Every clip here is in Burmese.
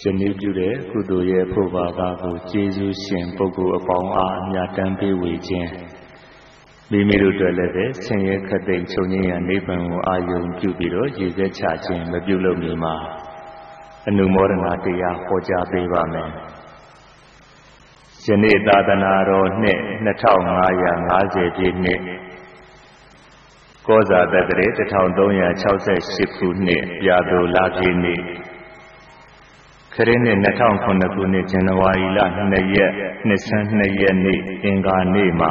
ယနေ့ပြုတဲ့ကုသိုလ်ရဲ့ဖို့ပါကကိုကျေးဇူးရှင်ပုဂ္ဂိုလ်အပေါင်းအားအမြတ်တမ်းပေးဝေခြင်းမိမိတို့တွေ့လည်းပဲဆင်းရဲခတ်သိမ်းချုပ်ငြိမ်းရာနိဗ္ဗာန်ကိုအာရုံပြုပြီးတော့ရည်စက်ချခြင်းမပြုလုပ်မီမှာအနုမောဒနာတရားဟောကြားပေးပါမယ်ယနေ့သာသနာတော်နှစ်2550ပြည့်နှစ်ကောဇာတက္ကရာ1368ခုနှစ်ပြာသိုလပြည့်နေ့ခရစ်နှစ်2009ခုနှစ်ဇန်နဝါရီလ2ရက်နှစ်ဆန်း2ရက်နေ့အင်္ဂါနေ့မှာ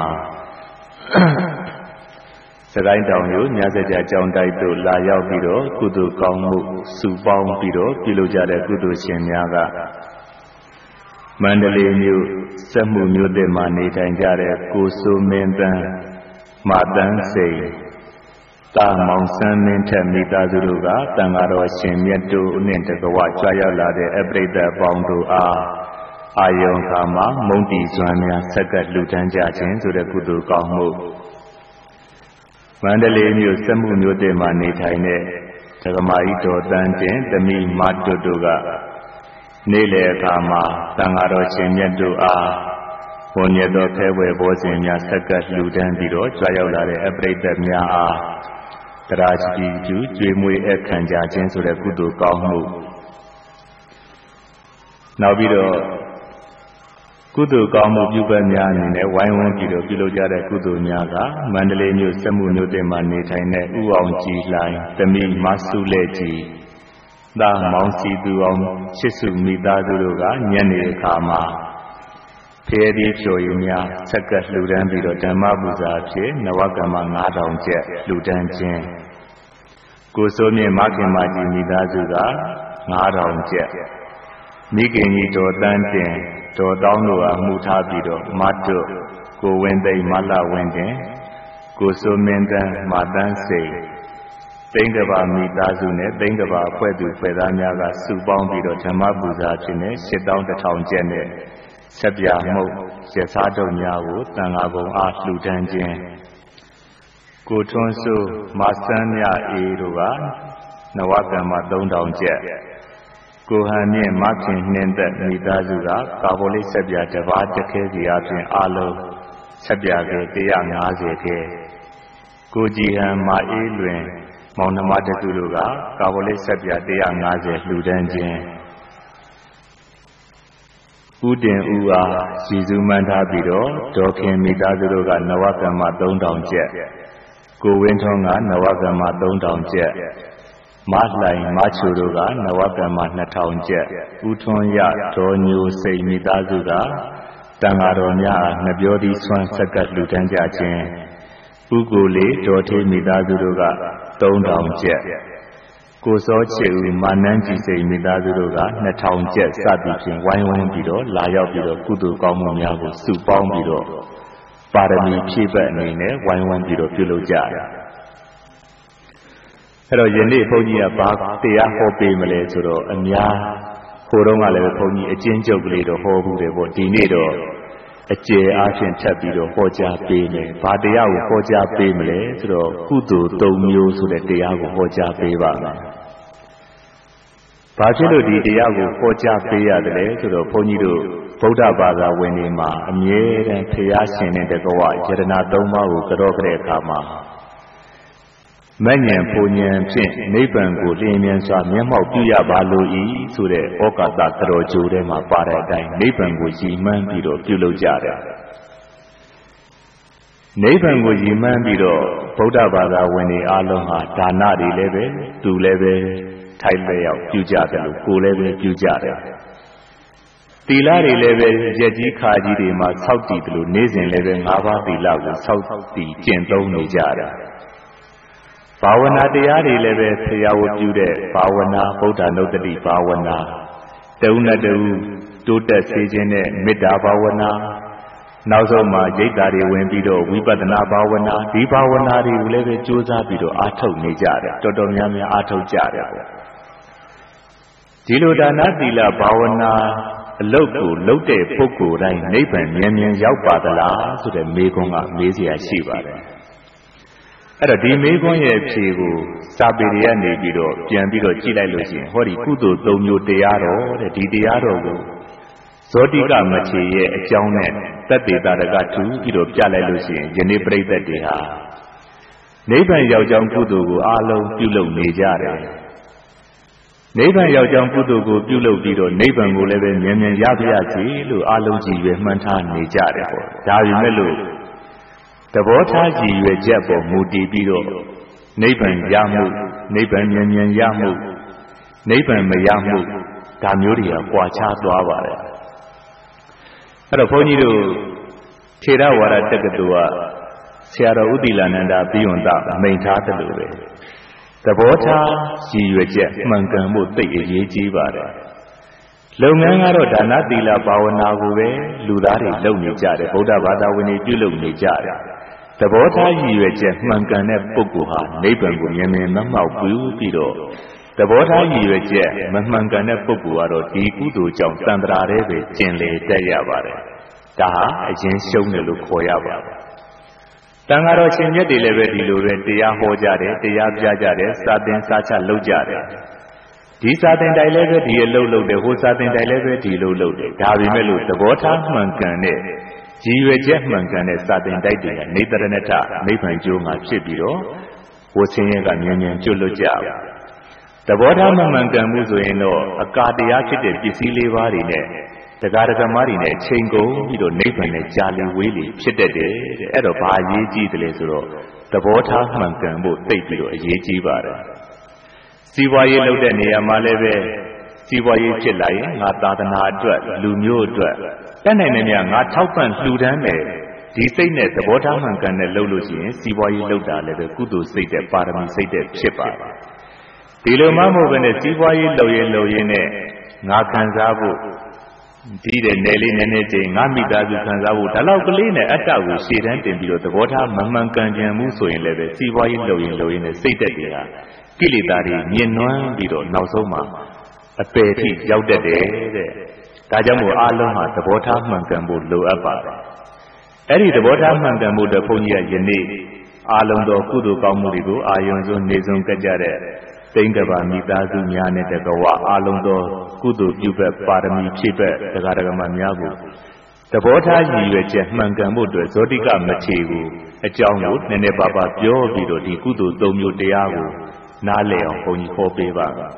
စကိုင်းတောင်မြို့မြတ်စကြာကျောင်းတိုက်သို့လာရောက်ပြီးတော့ကုသိုလ်ကောင်းမှုစုပေါင်းပြီးတော့ပြုလုပ်ကြတဲ့ကုသိုလ်ရှင်များကမန္တလေးမြို့စက်မှုမြို့သစ်မှာနေထိုင်ကြတဲ့ကိုစိုးမင်းတန်းမတန်းစိန်တာမောင်ဆန်းမင်းထက်မိသားစုတို့ကတန်ဃာတော်ရှင်မြတ်တို့နှင့်တကွကြွရောက်လာတဲ့အပရိသတ်ပေါင်းတို့အားအာယုံခါမှာမုံတီစွမ်းများဆက်ကပ်လှူဒန်းကြခြင်းဆိုတဲ့ကုသိုလ်ကောင်းမှုမန္တလေးမြို့စက်မှုမြို့သစ်မှာနေထိုင်တဲ့ဒကမာကြီးတော်တန်းတင်သမီးမတွတ်တို့ကနေ့လယ်အခါမှာတန်ဃာတော်ရှင်မြတ်တို့အားဘုံမြတ်သောဖဲဝယ်ဘောဇဉ်များဆက်ကပ်လှူဒန်းပြီးတော့ကြွရောက်လာတဲ့အပရိသတ်များအားတရားရှိကျူးကျွေးမွေးအခမ်းကြခြင်းဆိုတဲ့ကုသိုလ်ကောင်းမှုနောက်ပြီးတော့ကုသိုလ်ကောင်းမှုပြုပတ်များအနေနဲ့ဝိုင်းဝန်းပြီးတော့ပြုလုပ်ကြတဲ့ကုသိုလ်များကမန္တလေးမြို့စက်မှုမြို့တင်မှာနေထိုင်တဲ့ဥအောင်ကြည်လှိုင်သမီးမဆုလက်ကြီးသာမောင်စီသူအောင်ချစ်စုမိသားစုတို့ကညနေအခါမှာဖျဲသီးဖြိုရည်များဆက်ကပ်လှူဒန်းပြီးတော့ဓမ္မပူဇာဖြင့်နဝကမ္မ9000ကျပ်လှူဒန်းခြင်းကိုစိုးမြင့်မခင်မကြီးမိသားစုက9000ကျပ်မိခင်ကြီးတော်တန်းတင်တော်တောင်းတို့အားမှုထားပြီးတော့မတွတ်ကိုဝင်းသိမ့်မလှဝင်းတင်ကိုစိုးမင်းတန်းမတန်းစိန်သိန်းကဘာမိသားစုနဲ့သိန်းကဘာအဖွဲ့သူဖွဲ့သားများကစုပေါင်းပြီးတော့ဓမ္မပူဇာဖြင့်7100ကျပ်နဲ့ဆက်ပြမှုရစားတုံများကိုတန်ဃာဘုံအားလှူဒန်းခြင်းကိုထွန်းစုမဆန်းမြအေးတို့ကနဝကမ္မ3000ကျပ်ကိုဟန်မြင့်မခင်နှင်းသက်မိသားစုကကာဗိုလိဆက်ပြတစ်ပါးတစ်ခဲစီအပြင်အလုံးဆက်ပြက150ခဲကိုကြည်ဟန်မအေးလွင်မောင်နှမတစုတို့ကကာဗိုလိဆက်ပြ150လှူဒန်းခြင်းဦးတင်ဦးအားရည်စူးမှန်းထားပြီးတော့ဒေါ်ခင်မိသားစုတို့ကနဝကမ္မ3000ကျပ်ကိုဝင်းထွန်းကနဝကမ္မ3000ကျပ်မလှိုင်မချိုတို့ကနဝကမ္မ2000ကျပ်ဦးထွန်းရဒေါ်ညိုစိန်မိသားစုကတန်ဃာတော်များနှပြောသီးဆွမ်းဆက်ကပ်လှူဒန်းကြခြင်းဦးကိုလေးဒေါ်ထေးမိသားစုတို့က3000ကျပ်ကိုစောချေဦးမာနန်းကြည်စိန်မိသားစုတို့က2000ကျပ်စသည်ဖြင့်ဝိုင်းဝန်းပြီးတော့လာရောက်ပြီးတော့ကုသိုလ်ကောင်းမှုများကိုစုပေါင်းပြီးတော့ပါရမီဖြည့်ပတ်အနေနဲ့ဝိုင်းဝန်းပြီးတော့ပြုလုပ်ကြတယ်အဲ့တော့ယနေ့ဘုန်းကြီးကဘာတရားဟောပေးမလဲဆိုတော့အများဟိုတုန်းကလည်းဘုန်းကြီးအကျဉ်းချုပ်ကလေးတော့ဟောဘူးတယ်ပေါ့ဒီနေ့တော့အကျယ်အားဖြင့်ထပ်ပြီးတော့ဟောကြားပေးမယ်ဘာတရားကိုဟောကြားပေးမလဲဆိုတော့ကုသိုလ်3မျိုးဆိုတဲ့တရားကိုဟောကြားပေးပါမယ်ဘာဖြစ်လို့ဒီတရားကိုဟောကြားပေးရတယ်လဲဆိုတော့ဘုန်းကြီးတို့ဗုဒ္ဓဘာသာဝင်တွေမှာအမြဲတမ်းဖျားရှင်တဲ့တကွယတနာ3ပါးကိုကြော့ကြတဲ့အခါမှာမဉ္ဇဉ်ဘုံဉဏ်ဖြင့်နိဗ္ဗာန်ကိုလျင်မြန်စွာမျက်မှောက်ပြုရပါလို၏ဆိုတဲ့ဩကာသကြောကြိုထဲမှာပါတဲ့အတိုင်းနိဗ္ဗာန်ကိုရည်မှန်းပြီးတော့ပြုလုပ်ကြတယ်နိဗ္ဗာန်ကိုရည်မှန်းပြီးတော့ဗုဒ္ဓဘာသာဝင်တွေအားလုံးဟာဒါနတွေလည်းပဲသူလည်းပဲထိုက်လျောက်ပြုကြတယ်လို့ကိုယ်လည်းပဲပြုကြတယ်သီလတွေလည်းပဲရက်ကြီးခါကြီးတွေမှာစောင့်တည်တယ်လို့နေ့စဉ်လည်းပဲ5ပါးသီလကိုစောင့်တည်ကျင့်သုံးနေကြတယ်ဘာဝနာတရားတွေလည်းပဲဆရာဝပြုတဲ့ဘာဝနာဗုဒ္ဓနုတ္တိဘာဝနာတဝုနဲ့တဝုတိုးတက်စေခြင်းနဲ့မေတ္တာဘာဝနာနောက်ဆုံးမှာရိတ်တာတွေဝင်ပြီးတော့ဝိပဿနာဘာဝနာဒီဘာဝနာတွေကိုလည်းပဲကြိုးစားပြီးတော့အားထုတ်နေကြတယ်တော်တော်များများအားထုတ်ကြတယ်ပေါ့ဒီလိုဒါနသီလဘာဝနာအလုတ်ကိုလုတ်တဲ့ပုဂ္ဂိုလ်တိုင်းနိဗ္ဗာန်မြန်မြန်ရောက်ပါသလားဆိုတဲ့မေးခွန်းကမေးเสียရှိပါတယ်အဲ့တော့ဒီမေးခွန်းရဲ့ဖြေကိုစာပေတွေကနေပြီးတော့ပြန်ပြီးတော့ကြည့်လိုက်လို့ရှိရင်ဟောဒီကုသိုလ်၃မျိုးတရားတော်တဲ့ဒီတရားတော်ကိုဇောတိကမထေရရဲ့အကြောင်းနဲ့သက်သေတာရကထူပြီးတော့ပြလိုက်လို့ရှိရင်ယနေ့ပြိဿတ်တွေဟာနိဗ္ဗာန်ရောက်ကြောင်းကုသိုလ်ကိုအားလုံးပြုလုပ်နေကြတယ်နိဗ္ဗာန်ရောက်ကြောင်းကုသိုလ်ကိုပြုလုပ်ပြီးတော့နိဗ္ဗာန်ကိုလည်းပဲမြန်မြန်ရပါရစေလို့အားလုံးကြည်ရွယ်မှန်းထားနေကြတယ်ပေါ့ဒါပေမဲ့လို့သဘောထားကြည်ရွယ်ချက်ပေါ်မူတည်ပြီးတော့နိဗ္ဗာန်ရမှုနိဗ္ဗာန်မြန်မြန်ရမှုနိဗ္ဗာန်မရမှုဒါမျိုးတွေကကွာခြားသွားပါတယ်အဲ့တော့ဘုန်းကြီးတို့ထေရဝါဒတက္ကသိုလ်ကဆရာတော်ဥတီလာနန္ဒာပြီးဝန်တာမိန့်ထားတယ်လို့ပဲသဘောထားရည်ရွယ်ချက်မှန်ကန်မှုသိအရေးကြီးပါတယ်လုပ်ငန်းကတော့ဒါနသီလဘာဝနာကိုပဲလူသားတွေလုပ်နေကြတယ်ဗုဒ္ဓဘာသာဝင်တွေပြုလုပ်နေကြတယ်သဘောထားရည်ရွယ်ချက်မှန်ကန်တဲ့ပုဂ္ဂိုလ်ဟာနိဗ္ဗာန်ကိုမြင်မြင်မမှောက်ဘူးပြီးတော့သဘောထားရည်ရွယ်ချက်မမှန်ကန်တဲ့ပုဂ္ဂိုလ်ကတော့ဒီကုသိုလ်ကြောင့်တန်ត្រာတဲ့ပဲကျင်လေတက်ရပါတယ်ဒါဟာအရင်ရှုံးတယ်လို့ခေါ်ရပါတယ်တန်ဃာတော်ရှင်မြတ်တွေလည်းပဲဒီလိုပဲတရားဟောကြတယ်တရားပြကြတယ်စာသင်စာချလုပ်ကြတယ်ဒီစာသင်တိုင်လည်းပဲဒီအလုပ်လုပ်တယ်ဟိုစာသင်တိုင်လည်းပဲဒီလိုလုပ်တယ်ဒါပေမဲ့လို့သဘောထားမှန်ကန်တဲ့ရည်ရွယ်ချက်မှန်ကန်တဲ့စာသင်တိုက်တွေကနေတရဏထနိဗ္ဗာန်ကျိုးမှာဖြစ်ပြီးတော့ဝဆင်းရဲကမြန်မြန်ကျွတ်လွတ်ကြပါသဘောထားမှန်ကန်မှုဆိုရင်တော့အကာတရားဖြစ်တဲ့ပစ္စည်းလေးပါးတွေနဲ့တရားဓမ္မတွေနဲ့ချိန်ကုန်ပြီးတော့နိဗ္ဗာန်နဲ့ကြာလီဝေးလီဖြစ်တတ်တယ်တဲ့အဲ့တော့ဘာအရေးကြီးတယ်လဲဆိုတော့သဘောထားမှန်ကန်ဖို့သိပြီးတော့အရေးကြီးပါတယ်စီးပွားရေးလုပ်တဲ့နေရာမှာလည်းပဲစီးပွားရေးဖြစ်လာရင်ငါသာသနာအတွက်လူမျိုးအတွက်တတ်နိုင်တဲ့များငါထောက်ပံ့လှူဒန်းမယ်ဒီစိတ်နဲ့သဘောထားမှန်ကန်တဲ့လုပ်လို့ရှိရင်စီးပွားရေးလုပ်တာလည်းပဲကုသိုလ်စိတ်တဲ့ပါရမီစိတ်တဲ့ဖြစ်ပါတယ်ဒီလိုမှမဟုတ်ဘဲနဲ့စီးပွားရေးလုပ်ရင်နဲ့ငါခံစားဖို့ဒီတဲ့နယ်လေးနည်းနည်းချင်းငါမိသားစုခံစားဖို့ဒါလောက်ကလေးနဲ့အတ္တကိုရှေ့တန်းတင်ပြီးတော့သဘောထားမမှန်ကန်ကြံမှုဆိုရင်လည်းပဲစီးပွားရေးလုပ်ရင်နဲ့စိတ်သက်တွေကကိလေသာတွေညှဉ်းနှွမ်းပြီးတော့နောက်ဆုံးမှာအပယ်ထိရောက်တတ်တယ်တဲ့ဒါကြောင့်မို့အားလုံးဟာသဘောထားမှန်ကန်ဖို့လိုအပ်ပါတယ်အဲ့ဒီသဘောထားမှန်ကန်ဖို့တဲ့ဘုန်းကြီးကယနေ့အားလုံးသောကုသိုလ်ကောင်းမှုတွေကိုအာယုံစွန်းနေစွန်းကကြတဲ့သိင်္ဂဘာမိသားစုများနဲ့တကဝအားလုံးသောကုသိုလ်ပြုဘက်ပါရမီဖြည့်ဘက်တရားဓမ္မများကိုသဘောထားရည်ရွယ်ချက်မှန်ကန်ဖို့အတွက်ဇောတိကမထေရကိုအကြောင်းကိုနည်းနည်းပါးပါးပြောပြီးတော့ဒီကုသိုလ်၃မျိုးတရားကိုနားလည်အောင်ဘုန်းကြီးဟောပေးပါမယ်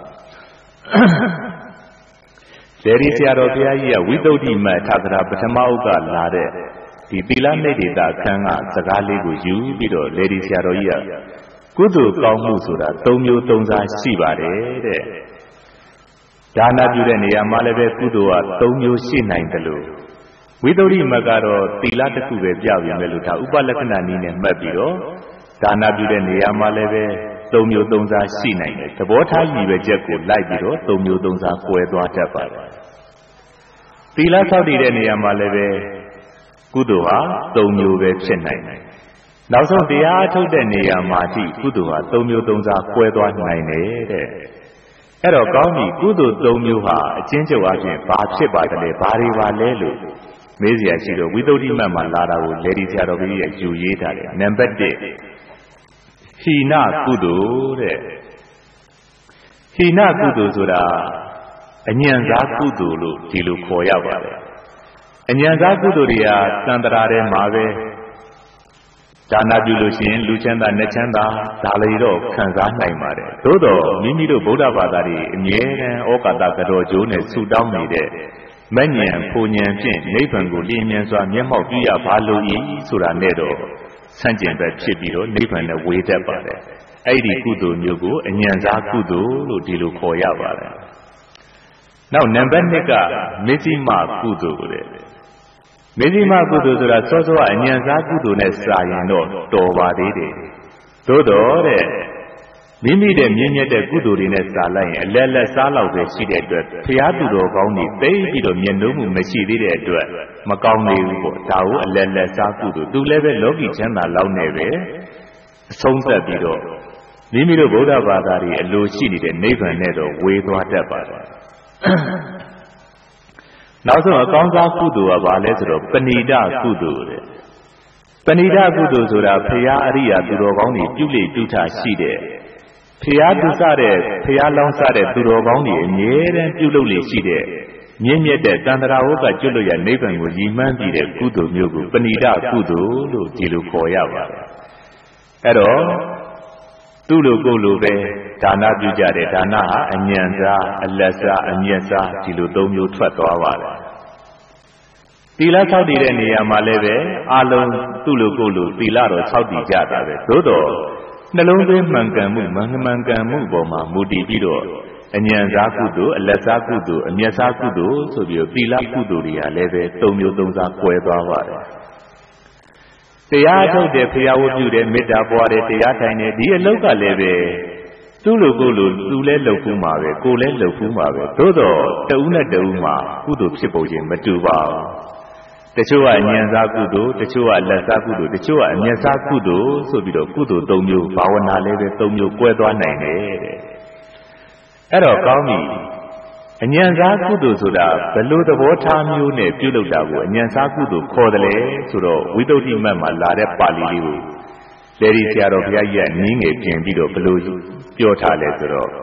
လေဒီဆရာတော်ဘုရားကြီးကဝိသုဒ္ဓိမတ်ထာဂရပထမဥက္ကလာတဲ့ဒီသီလနိဒေတာအခန်းကစကားလေးကိုယူပြီးတော့လေဒီဆရာတော်ကြီးကကုသိုလ်ကောင်းမှုဆိုတာ၃မျိုး၃စားရှိပါတယ်တဲ့ဒါနပြုတဲ့နေရာမှာလည်းပဲကုသိုလ်က၃မျိုးရှိနိုင်တယ်လို့ဝိသုဒ္ဓိမတ်ကတော့သီလတစ်ခုပဲပြပြမယ်လို့ဒါဥပလက္ခဏာနည်းနဲ့မှတ်ပြီးတော့ဒါနပြုတဲ့နေရာမှာလည်းပဲ၃မျိုး၃စားရှိနိုင်တယ်သဘောထားရည်ရွယ်ချက်ကိုလိုက်ပြီးတော့၃မျိုး၃စားကွဲသွားတတ်ပါတယ်သီလဆောက်တည်တဲ့နေရာမှာလည်းပဲကုသိုလ်ဟာ၃မျိုးပဲဖြစ်နိုင်တယ်နောက်ဆုံးတရားထုတ်တဲ့နေရာမှာအထိကုသိုလ်ဟာ၃မျိုး၃စားကွဲသွားနိုင်တယ်တဲ့အဲ့တော့ကောင်းပြီကုသိုလ်၃မျိုးဟာအချင်းချုပ်အချင်းဘာဖြစ်ပါတယ်လဲဘာတွေပါလဲလို့မေးစရာရှိတော့ဝိသုဒ္ဓိမတ်မှာလာတာကိုလေဒီဆရာတော်ကြီးရဲ့ယူရေးထားတယ်နံပါတ်1ဟိနကုသိုလ်တဲ့ဟိနကုသိုလ်ဆိုတာအညံစားကုသိုလ်လို့ဒီလိုခေါ်ရပါတယ်အညံစားကုသိုလ်တွေကသံတရာထဲမှာပဲဒါနပြုလို့ရှိရင်လူချမ်းသာနဲ့ချမ်းသာဒါလည်းတော့ခံစားနိုင်ပါတယ်သို့တော့မိမိတို့ဗုဒ္ဓဘာသာတွေအမြဲတမ်းဩကာသကတော်ကျိုးနဲ့ဆုတောင်းနေတဲ့မဉ္ဇဉ်ဖူဉ္ဇဉ်ဖြင့်နိဗ္ဗာန်ကိုလျင်မြန်စွာမျက်မှောက်ပြုရပါလို့ဤဆိုတာနဲ့တော့ဆန့်ကျင်ဘက်ဖြစ်ပြီးတော့နိဗ္ဗာန်နဲ့ဝေးတတ်ပါတယ်အဲ့ဒီကုသိုလ်မျိုးကိုအညံစားကုသိုလ်လို့ဒီလိုခေါ်ရပါတယ်နောက်နံပါတ်2ကမေဇိမကုသိုလ်တဲ့မေဇိမကုသိုလ်ဆိုတာစောစောအညံစားကုသိုလ်နဲ့စာရင်တော့တော်ပါသေးတယ်သို့တော့တဲ့မိမိတဲ့မြင့်မြတ်တဲ့ကုသိုလ်တွေနဲ့စာလိုက်ရင်အလက်လက်စားလောက်ပဲရှိတဲ့အတွက်ဖျားသူတော်ကောင်းတွေသိပြီးတော့မျက်နှာမှုမရှိသေးတဲ့အတွက်မကောင်းနေဘူးပေါ့ဒါကိုအလက်လက်စားကုသိုလ်သူလည်းပဲလောကီချမ်းသာလောက်နေပဲအဆုံးသတ်ပြီးတော့မိမိတို့ဗုဒ္ဓဘာသာတွေအလိုရှိနေတဲ့နိဗ္ဗာန်နဲ့တော့ဝေသွားတတ်ပါတယ်နောက်ဆုံးအကောင်းစားကုသိုလ်ကဘာလဲဆိုတော့ပဏိဒကုသိုလ်တဲ့ပဏိဒကုသိုလ်ဆိုတာဖရာအရိယာသူတော်ကောင်းတွေပြုလေပြုထရှိတဲ့ဖရာသူစတဲ့ဖရာလောင်းစတဲ့သူတော်ကောင်းတွေအမြဲတမ်းပြုလုပ်လေရှိတဲ့မြင့်မြတ်တဲ့တန်တရာဝကကျွတ်လို့ရနိဗ္ဗာန်ကိုရည်မှန်းပြီးတဲ့ကုသိုလ်မျိုးကိုပဏိဒကုသိုလ်လို့ဒီလိုခေါ်ရပါတယ်အဲ့တော့သူ့လိုကိုယ်လိုပဲဒါနပြုကြတယ်ဒါနဟာအညံစားအလက်စားအမျက်စားဒီလိုသုံးမျိုးထွက်သွားပါတယ်သီလဆောက်တည်တဲ့နေရာမှာလည်းပဲအလုံးသူ့လိုကိုယ်လိုသီလတော်ဆောက်တည်ကြတာပဲသို့တော့နှလုံးသွင်းမှန်ကန်မှုမှန်ကန်မှုပေါ်မှာမူတည်ပြီးတော့အညံစားကုသိုလ်အလက်စားကုသိုလ်အမျက်စားကုသိုလ်ဆိုပြီးတော့သီလကုသိုလ်တွေကလည်းပဲ၃မျိုး၃စားကွဲသွားပါတယ်တရားထုတ်တဲ့ဖျားဝတ်ပြုတဲ့မေတ္တာပွားတဲ့တရားထိုင်တဲ့ဒီအလုပ်ကလည်းပဲသူ့လိုကိုယ်လိုသူလည်းလုပ်ဖူးမှာပဲကိုယ်လည်းလုပ်ဖူးမှာပဲသို့တော့တဦးနဲ့တဦးမှာကုသိုလ်ဖြစ်ပုံချင်းမတူပါဘူးတချို့ကဉာဏ်စားကုသိုလ်တချို့ကလက်စားကုသိုလ်တချို့ကအမျက်စားကုသိုလ်ဆိုပြီးတော့ကုသိုလ်၃မျိုးဘာဝနာလည်းပဲ၃မျိုးကွဲသွားနိုင်တယ်တဲ့အဲ့တော့ကောင်းပြီအဉာဏ်စားကုသိုလ်ဆိုတာဘယ်လိုသဘောထားမျိုးနဲ့ပြုလုပ်တာကိုအဉာဏ်စားကုသိုလ်ခေါ်တယ်လေဆိုတော့ဝိသုဒ္ဓိမတ်မှာလာတဲ့ပါဠိလေးကိုလေဒီဆရာတော်ဘုရားကြီးကနည်းငယ်ပြင်ပြီးတော့ဘယ်လိုပြောထားလဲဆိုတော့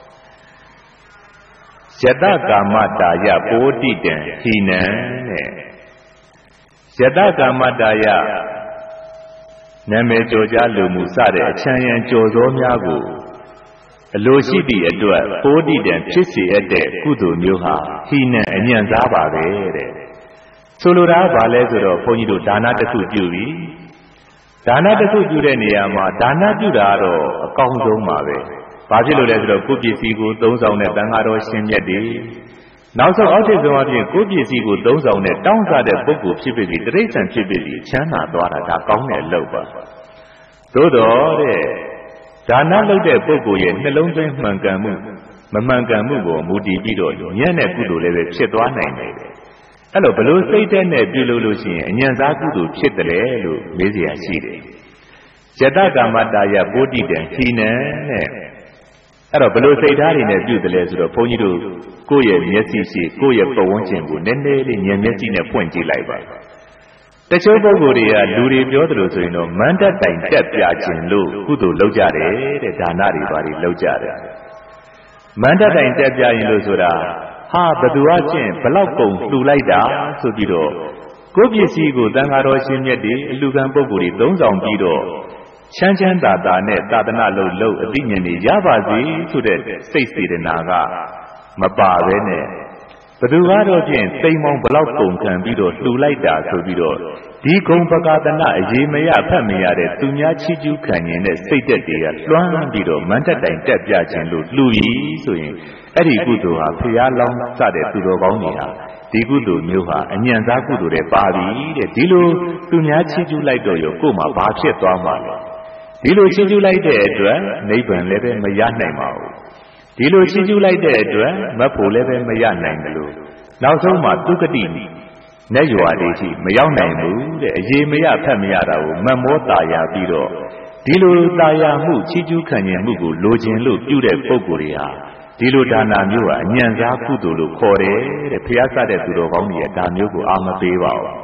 ယတကာမတာယပိုဋိတံဟိနံတဲ့ယတကာမတာယနာမည်ကျော်ကြားလိုမှုစတဲ့အချမ်းရံကြော်စောများကိုအလိုရှိသည့်အတွက်ပိုဋိတံဖြစ်စေတဲ့ကုသိုလ်မျိုးဟာဟိနံအညံ့စားပါပဲတဲ့ဆိုလိုတာကဘာလဲဆိုတော့ဘုန်းကြီးတို့ဒါနတစ်ခုပြုပြီးဒါနတစ်ခုပြုတဲ့နေရာမှာဒါနပြုတာကတော့အကောင်းဆုံးပါပဲဘာဖြစ်လို့လဲဆိုတော့ကိုယ်ပစ္စည်းကိုသုံးဆောင်တဲ့သံဃာတော်ရှင်မြတ်တွေနောက်ဆုံးအောက်ထစ်ဆုံးအပြင်ကိုယ်ပစ္စည်းကိုသုံးဆောင်တဲ့တောင်းစားတဲ့ပုဂ္ဂိုလ်ဖြစ်ဖြစ်ဒီတိရစ္ဆာန်ဖြစ်ဖြစ်ဒီချမ်းသာသွားတာဒါကောင်းတဲ့အလုပ်ပါသို့တော်တဲ့ဒါနလုပ်တဲ့ပုဂ္ဂိုလ်ရဲ့နှလုံးသွင်းမှန်ကန်မှုမမှန်ကန်မှုကိုမူတည်ပြီးတော့ညံ့တဲ့ကုသိုလ်လည်းပဲဖြစ်သွားနိုင်တယ်အဲ့လိုဘလို့စိတ်တဲ့နဲ့ပြုလုပ်လို့ရှိရင်အညံ့စားကုသိုလ်ဖြစ်တယ်လို့မေးစရာရှိတယ်ယတကာမတာယပိုဋိတံဟိနံတဲ့အဲ့တော့ဘလို့စိတ်ထားတွေနဲ့ပြုတယ်လဲဆိုတော့ဘုန်းကြီးတို့ကိုယ့်ရဲ့မျက်စိရှိကိုယ့်ရဲ့ပတ်ဝန်းကျင်ကိုနည်းနည်းလေးဉာဏ်မျက်စိနဲ့ဖွင့်ကြည့်လိုက်ပါတချို့ပုဂ္ဂိုလ်တွေကလူတွေပြောသလိုဆိုရင်တော့မန္တတိုင်တက်ပြခြင်းလို့ကုသိုလ်လုပ်ကြတယ်တဲ့ဒါနတွေဘာတွေလုပ်ကြတယ်မန္တတိုင်တက်ပြရင်လို့ဆိုတာဟာဘသူကချင်းဘလောက်ကုန်လှူလိုက်တာဆိုပြီးတော့ကိုယ့်ပစ္စည်းကိုသံဃာတော်ရှင်မြတ်တွေအလူကံပုဂ္ဂိုလ်တွေသုံးဆောင်ပြီးတော့ချမ်းချမ်းသာသာနဲ့သာသနာလုပ်အသိဉာဏ်တွေရပါစေဆိုတဲ့စိတ်စေတနာကမပါဘဲနဲ့ဘသူကတော့ဖြင့်သိမ်မောင်ဘလောက်ကုန်ခံပြီးတော့လှူလိုက်တာဆိုပြီးတော့ဒီဂုံပကာသနာအရေးမရဖတ်မရတဲ့သူများချီးကျူးခံရင်တဲ့စိတ်သက်တွေကလွှမ်းပြီးတော့မန္တတိုင်တက်ပြခြင်းလို့လှူပြီးဆိုရင်အဲ့ဒီကုသိုလ်ဟာဖျားလောင်းစတဲ့သူတော်ကောင်းတွေဟာဒီကုသိုလ်မျိုးဟာအညံ့စားကုသိုလ်တွေပါပြီတဲ့ဒီလိုသူများချီးကျူးလိုက်တော့ရောကို့မှာဘာဖြစ်သွားမှာလဲဒီလိုချီးကျူးလိုက်တဲ့အတွက်နိဗ္ဗာန်လည်းပဲမရနိုင်ပါဘူးဒီလိုချီးကျူးလိုက်တဲ့အတွက်မဖို့လည်းပဲမရနိုင်ဘူးလို့နောက်ဆုံးမှာသူကတိနဲ့ရွာလေးရှိမရောက်နိုင်ဘူးတဲ့အရေးမရဖတ်မရတာကိုမမောတာယာပြီးတော့ဒီလိုတာယာမှုချီးကျူးခံရင်မှုကိုလိုချင်လို့ပြုတဲ့ပုဂ္ဂိုလ်တွေဟာဒီလိုဒါနာမျိုးဟာအညံ့စားကုသိုလ်လို့ခေါ်တယ်တဲ့ဘုရားစတဲ့သူတော်ကောင်းတွေရဲ့ဒါမျိုးကိုအာမပေးပါဘူး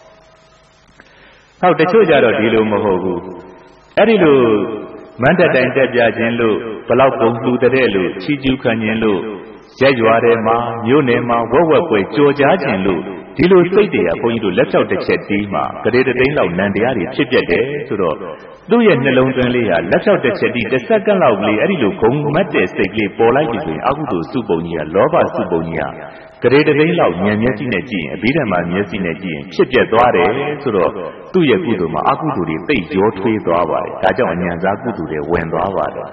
ဟုတ်တချို့ကြတော့ဒီလိုမဟုတ်ဘူးအဲ့ဒီလိုမန္တတိုင်တက်ပြခြင်းလို့ဘလောက်ပုံလှူတဲ့လို့ချီးကျူးခံခြင်းလို့ရက်ရွာထဲမှာမြို့နယ်မှာဝက်ပွဲကြော်ကြားခြင်းလို့ဒီလိုစိတ်တွေကဘုန်းကြီးတို့လက်ဖြောက်တစ်ချက်တီးမှာကလေးတစ်သိန်းလောက်နံတရားတွေဖြစ်ပြတယ်ဆိုတော့သူ့ရဲ့နှလုံးသွင်းလေးဟာလက်ဖြောက်တစ်ချက်တီးတစ်စက္ကန့်လောက်ကလေးအဲ့ဒီလိုဂုံမတ်တဲ့စိတ်ကလေးပေါ်လိုက်ပြီဆိုရင်အကုသိုလ်စုပုံကြီးကလောဘစုပုံကြီးဟာကလေးတစ်သိန်းလောက်ဉာဏ်မျက်စိနဲ့ကြည့်ရင်အဘိဓမ္မာမျက်စိနဲ့ကြည့်ရင်ဖြစ်ပြသွားတယ်ဆိုတော့သူ့ရဲ့ကုသိုလ်မှာအကုသိုလ်တွေသိရောထွေးသွားပါတယ်ဒါကြောင့်အဉာဏ်စားကုသိုလ်တွေဝင်သွားပါတယ်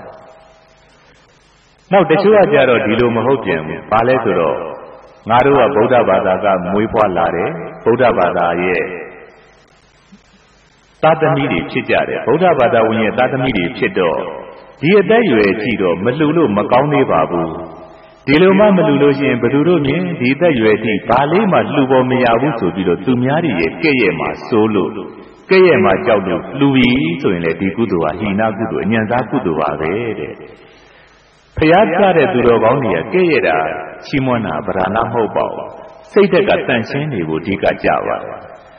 နောက်တချို့ကကြတော့ဒီလိုမဟုတ်ပြန်ဘူးဘာလဲဆိုတော့ငါတို့ကဗုဒ္ဓဘာသာကမွေးဖွားလာတယ်ဗုဒ္ဓဘာသာရဲ့သာသမီတွေဖြစ်ကြတယ်ဗုဒ္ဓဘာသာဝင်ရဲ့သာသမီတွေဖြစ်တော့ဒီအသက်အရွယ်ကြည့်တော့မလှူလို့မကောင်းသေးပါဘူးဒီလိုမှမလှူလို့ရှိရင်ဘယ်သူတို့မြင်ဒီအသက်အရွယ်ထိဘာလေးမှလှူဖို့မရဘူးဆိုပြီးတော့သူများတွေရဲ့ကဲ့ရဲ့မှာစိုးလို့ကဲ့ရဲ့မှာကြောက်လို့လှူပြီးဆိုရင်လေဒီကုသိုလ်ဟာဟိနကုသိုလ်အညံ့စားကုသိုလ်ပါပဲတဲ့ဖျားကြတဲ့သူတော်ကောင်းတွေကကဲ့ရဲ့တာချီးမွမ်းတာဗราဏမဟုတ်ပါဘူးစိတ်ဓာတ်ကတန့်ရှင်းနေဖို့အဓိကကြပါတယ်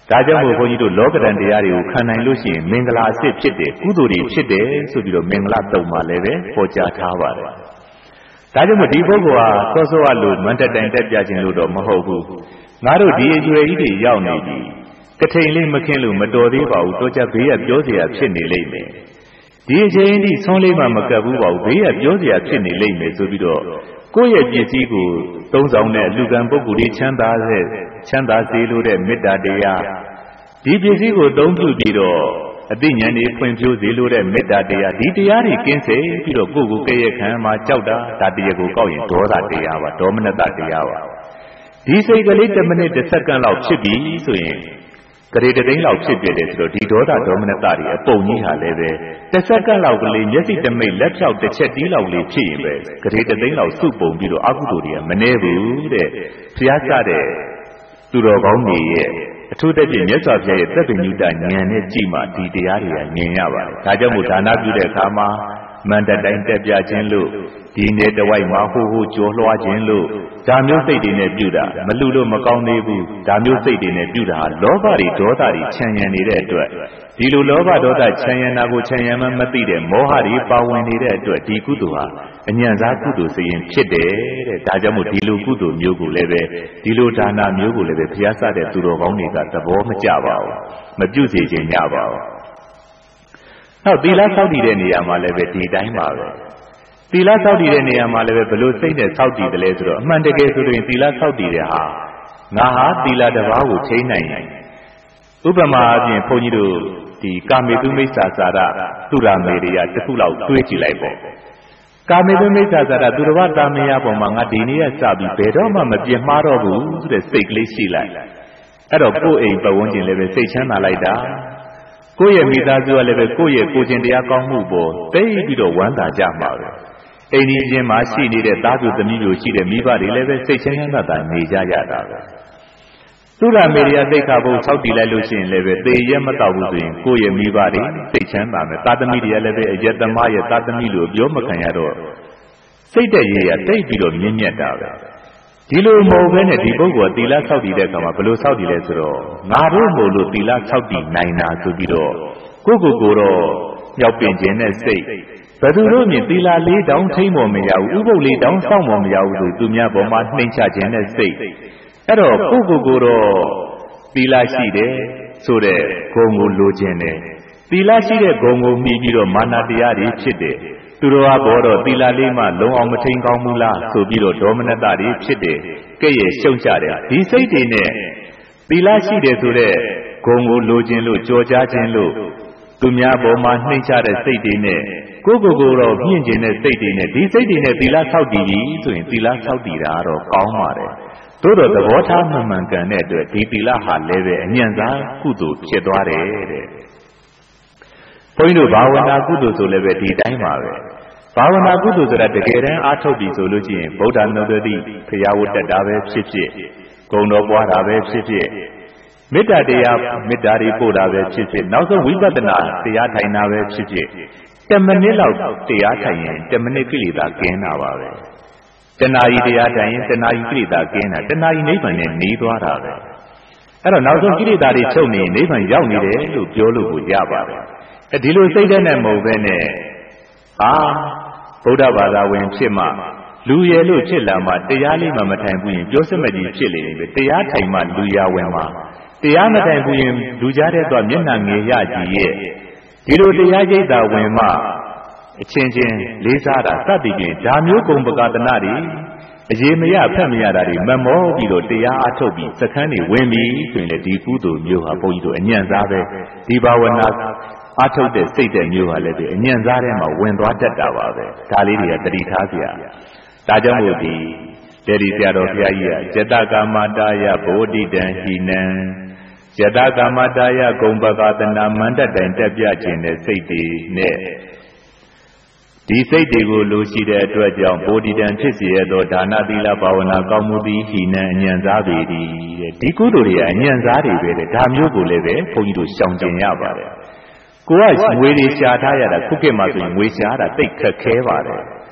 ဒါကြောင့်မို့ဘုန်းကြီးတို့လောကဓာတ်တရားတွေကိုခံနိုင်လို့ရှိရင်မင်္ဂလာအစစ်ဖြစ်တယ်ကုသိုလ်တွေဖြစ်တယ်ဆိုပြီးတော့မင်္ဂလာတုံမှာလည်းပဲပေါ်ကြားထားပါတယ်ဒါကြောင့်မို့ဒီပုဂ္ဂိုလ်ဟာစောစောကလို့မန္တတိုင်တက်ပြခြင်းလို့တော့မဟုတ်ဘူးငါတို့ဒီအကျွေကြီးတွေရောက်နေပြီကထိန်လေးမခင်းလို့မတော်သေးပါဘူးတော့ကြဘေးကပြောเสียဖြစ်နေလိမ့်မယ်ဒီအချိန်ဒီဆွန်းလေးမှမကပ်ဘူးပါဘူးဘေးကပြောเสียဖြစ်နေလိမ့်မယ်ဆိုပြီးတော့ကိုယ့်ရဲ့ပစ္စည်းကိုသုံးဆောင်တဲ့လူကံပုဂ္ဂိုလ်တွေချမ်းသာစေလို့တဲ့မေတ္တာတရားဒီပစ္စည်းကိုသုံးပြုပြီးတော့အသိဉာဏ်တွေဖွင့်ဖြိုးစေလို့တဲ့မေတ္တာတရားဒီတရားတွေကင်းစေပြီးတော့ကိုယ့်ကိုယ်ကဲ့ရဲ့ခံမှာကြောက်တာဒါတရားကိုကောက်ရင်ဒေါသတရားပါဒေါမနတတရားပါဒီစိတ်ကလေး1မိနစ်1စက္ကန့်လောက်ဖြစ်ပြီဆိုရင်ဂရေတသိန်းလောက်ဖြစ်ပြတယ်ဆိုတော့ဒီဒေါသဒေါမနတတွေအပုံကြီးဟာလည်းပဲ1စက္ကန့်လောက်ကလေးမျက်စိတမိတ်လက်ဖြောက်တစ်ချက်တီးလောက်လေးဖြစ်ရင်ပဲဂရေတသိန်းလောက်စုပုံပြီးတော့အကုသိုလ်တွေကမနှဲဘူးတဲ့ဘုရားစတဲ့သူတော်ကောင်းတွေရဲ့အထူးသဖြင့်မြတ်စွာဘုရားရဲ့သက်ပညုတဉာဏ်နဲ့ကြည့်မှဒီတရားတွေကမြင်ရပါတယ်ဒါကြောင့်မို့ဒါနပြုတဲ့အခါမှာမန္တတိုင်တက်ပြခြင်းလို့ဒီနေ့တဝိုက်မှာဟိုကြော်လွှားခြင်းလို့ဒါမျိုးစိတ်တွေနဲ့ပြုတာမလူလို့မကောင်းသေးဘူးဒါမျိုးစိတ်တွေနဲ့ပြုတာဟာလောဘတွေဒေါသတွေခြံရံနေတဲ့အတွက်ဒီလိုလောဘဒေါသခြံရံတာကိုခြံရံမှမသိတဲ့မောဟတွေပါဝင်နေတဲ့အတွက်ဒီကုသိုလ်ဟာအညံစားကုသိုလ်စိရင်ဖြစ်တယ်တဲ့ဒါကြောင့်မို့ဒီလိုကုသိုလ်မျိုးကိုလည်းပဲဒီလိုဒါနမျိုးကိုလည်းပဲဘုရားစတဲ့သူတော်ကောင်းတွေကသဘောမကျပါဘူးမပြုစေခြင်းညပါဘူးနောက်သီလဆောက်တည်တဲ့နေရာမှာလည်းပဲဒီတိုင်းပါပဲသီလဆောက်တည်တဲ့နေရာမှာလည်းပဲဘလို့စိတ်နဲ့ဆောက်တည်တယ်လဲဆိုတော့အမှန်တကယ်ဆိုရင်သီလဆောက်တည်တဲ့ဟာငါဟာသီလတစ်ပါးကိုချိန်နိုင်တယ်ဥပမာအပြင်ဘုန်းကြီးတို့ဒီကာမေတုမိစ္ဆာစာရသူရမေရိယတစ်ခုလောက်တွေးကြည့်လိုက်ပေါ့ကာမေတုမိစ္ဆာစာရသူတော်ဘာတာမယပေါ်မှာငါဒီနေ့ကစပြီးဘယ်တော့မှမပြင်းမှားတော့ဘူးဆိုတဲ့စိတ်ကလေးရှိလိုက်အဲ့တော့ကိုယ့်အိမ်ပတ်ဝန်းကျင်လည်းပဲစိတ်ချမ်းသာလိုက်တာကိုယ့်ရဲ့မိသားစုကလည်းပဲကိုယ့်ရဲ့ကိုယ်ကျင်တရားကောင်းမှုပေါ်သိပြီးတော့ဝမ်းသာကြမှာပဲအိမ်ကြီးချင်းမှာရှိနေတဲ့သားသူသမီးမျိုးရှိတဲ့မိဘတွေလည်းပဲစိတ်ချမ်းသာနေကြရတာပဲသူရမေရိယသိက္ခာပုဒ်ဆောက်တည်လိုက်လို့ရှိရင်လည်းပဲသေရက်မတော့ဘူးဆိုရင်ကိုယ့်ရဲ့မိဘတွေစိတ်ချမ်းသာမယ်သားသမီးတွေကလည်းပဲအယက်သမားရဲ့သားသမီးလို့ပြောမခံရတော့စိတ်တရေရတိတ်ပြီးတော့မြင့်မြတ်တာပဲဒီလိုမဟုတ်ဘဲနဲ့ဒီပုဂ္ဂိုလ်သီလဆောက်တည်တဲ့အခါမှာဘယ်လိုဆောက်တည်လဲဆိုတော့ငါတို့မို့လို့သီလဆောက်တည်နိုင်တာဆိုပြီးတော့ကိုတော့မြောက်ပင်ခြင်းနဲ့စိတ်ဘယ်သူတို့မြင်သီလလေးတောင်ထိမ့်ပေါ်မရဘူးဥပုပ်လေးတောင်စောင့်ပေါ်မရဘူးဆိုသူများပေါ်မှာနှိမ့်ချခြင်းနဲ့စိတ်အဲ့တော့ကိုတော့သီလရှိတယ်ဆိုတဲ့ဂုဏ်ကိုလိုချင်တယ်သီလရှိတဲ့ဂုဏ်ကိုမှီပြီးတော့မာနတရားတွေဖြစ်တယ်သူတော်ဟာဘောတော့သီလလေးမှလုံအောင်မထိန်ကောင်းဘူးလားဆိုပြီးတော့ဒေါမနတတွေဖြစ်တယ်ကဲ့ရဲ့ရှုံချတယ်ဒီစိတ်တွေနဲ့သီလရှိတယ်ဆိုတဲ့ဂုဏ်ကိုလိုချင်လို့ကြော်ကြားခြင်းလို့သူများပေါ်မှာနှိမ့်ချတဲ့စိတ်တွေနဲ့ကိုတော့မြင့်ကျင်တဲ့စိတ်တွေနဲ့ဒီစိတ်တွေနဲ့သီလဆောက်တည်ပြီဆိုရင်သီလဆောက်တည်တာတော့ကောင်းပါတယ်သို့တော့သဘောထားမှန်ကန်တဲ့အတွက်ဒီသီလဟာလည်းပဲအညံ့စားကုသိုလ်ဖြစ်သွားတယ်တဲ့ဘုန်းကြီးတို့ဘာဝနာကုသိုလ်ဆိုလည်းပဲဒီတိုင်းပါပဲဘာဝနာကုသိုလ်ဆိုတာတကယ်တမ်းအားထုတ်ပြီဆိုလို့ရှိရင်ဗုဒ္ဓနုဒတိဘုရားဝတ္တတာပဲဖြစ်ဖြစ်ဂုဏ်တော်ပွားတာပဲဖြစ်ဖြစ်မေတ္တာတရားမေတ္တာတွေပို့တာပဲဖြစ်ဖြစ်နောက်ဆုံးဝိပဿနာတရားထိုင်တာပဲဖြစ်ဖြစ်10မိနစ်လောက်တရားထိုင်ရင်10မိနစ်ကိလေသာကင်းတာပါပဲတဏှာကြီးတရားထိုင်ရင်တဏှာကြီးကိလေသာကင်းတာတဏှာကြီးနိဗ္ဗာန်နဲ့နေသွားတာပဲအဲ့တော့နောက်ဆုံးကိလေသာတွေချုပ်နေရင်နိဗ္ဗာန်ရောက်နေတယ်လို့ပြောလို့ကိုရပါတယ်ဒီလိုစိတ်နဲ့မဟုတ်ဘဲနဲ့ဗုဒ္ဓဘာသာဝင်ဖြစ်မှလူရယ်လို့ဖြစ်လာမှတရားလေးမှမထိုင်ဘူးရင်ပြောစမကြီးဖြစ်လေပဲတရားထိုင်မှလူရဝင်မှတရားမထိုင်ဘူးရင်လူကြားတဲ့တော့မျက်နှာငယ်ရကြည့်ရဲ့ဒီလိုတရားကျိတ်တာဝင်မှအချင်းချင်းလေးစားတာစသည်ဖြင့်ဓာမျိုးကုံပကတနာတွေအရေးမရဖက်မရတာတွေမမောပြီးတော့တရားအထုတ်ပြီးစခန်းတွေဝင်ပြီးဆိုရင်လေဒီကုသိုလ်မျိုးဟာဘုန်းကြီးတို့အညံ့စားပဲဒီဘာဝနာအထုတ်တဲ့စိတ်တဲ့မျိုးဟာလည်းဒီအညံ့စားထဲမှာဝင်သွားတတ်တာပါပဲဒါလေးတွေကတတိထားစရာဒါကြောင့်မို့ဒီတေဒီဆရာတော်ဘုရားကြီးကဇတကာမတာယဗောဓိတံဟိနံယတကာမတာယဂုံပကသနာမန္တတိုင်တက်ပြခြင်းတဲ့စိတ်တွေနဲ့ဒီစိတ်တွေကိုလိုရှိတဲ့အတွက်ကြောင့်ဗောဓိတံဖြစ်စေရသောဒါနသီလဘာဝနာကောင်းမှုသည်ဟိနံအညံစားပေသည်တဲ့ဒီကုသိုလ်တွေကအညံစားတွေပဲတဲ့ဒါမျိုးကိုလည်းပဲဘုန်းကြီးတို့ရှောင်ကျင်ရပါတယ်ကိုကငွေတွေရှာထားရတာခုခေတ်မှာဆိုရင်ငွေရှာတာတိတ်ခက်ခဲပါတယ်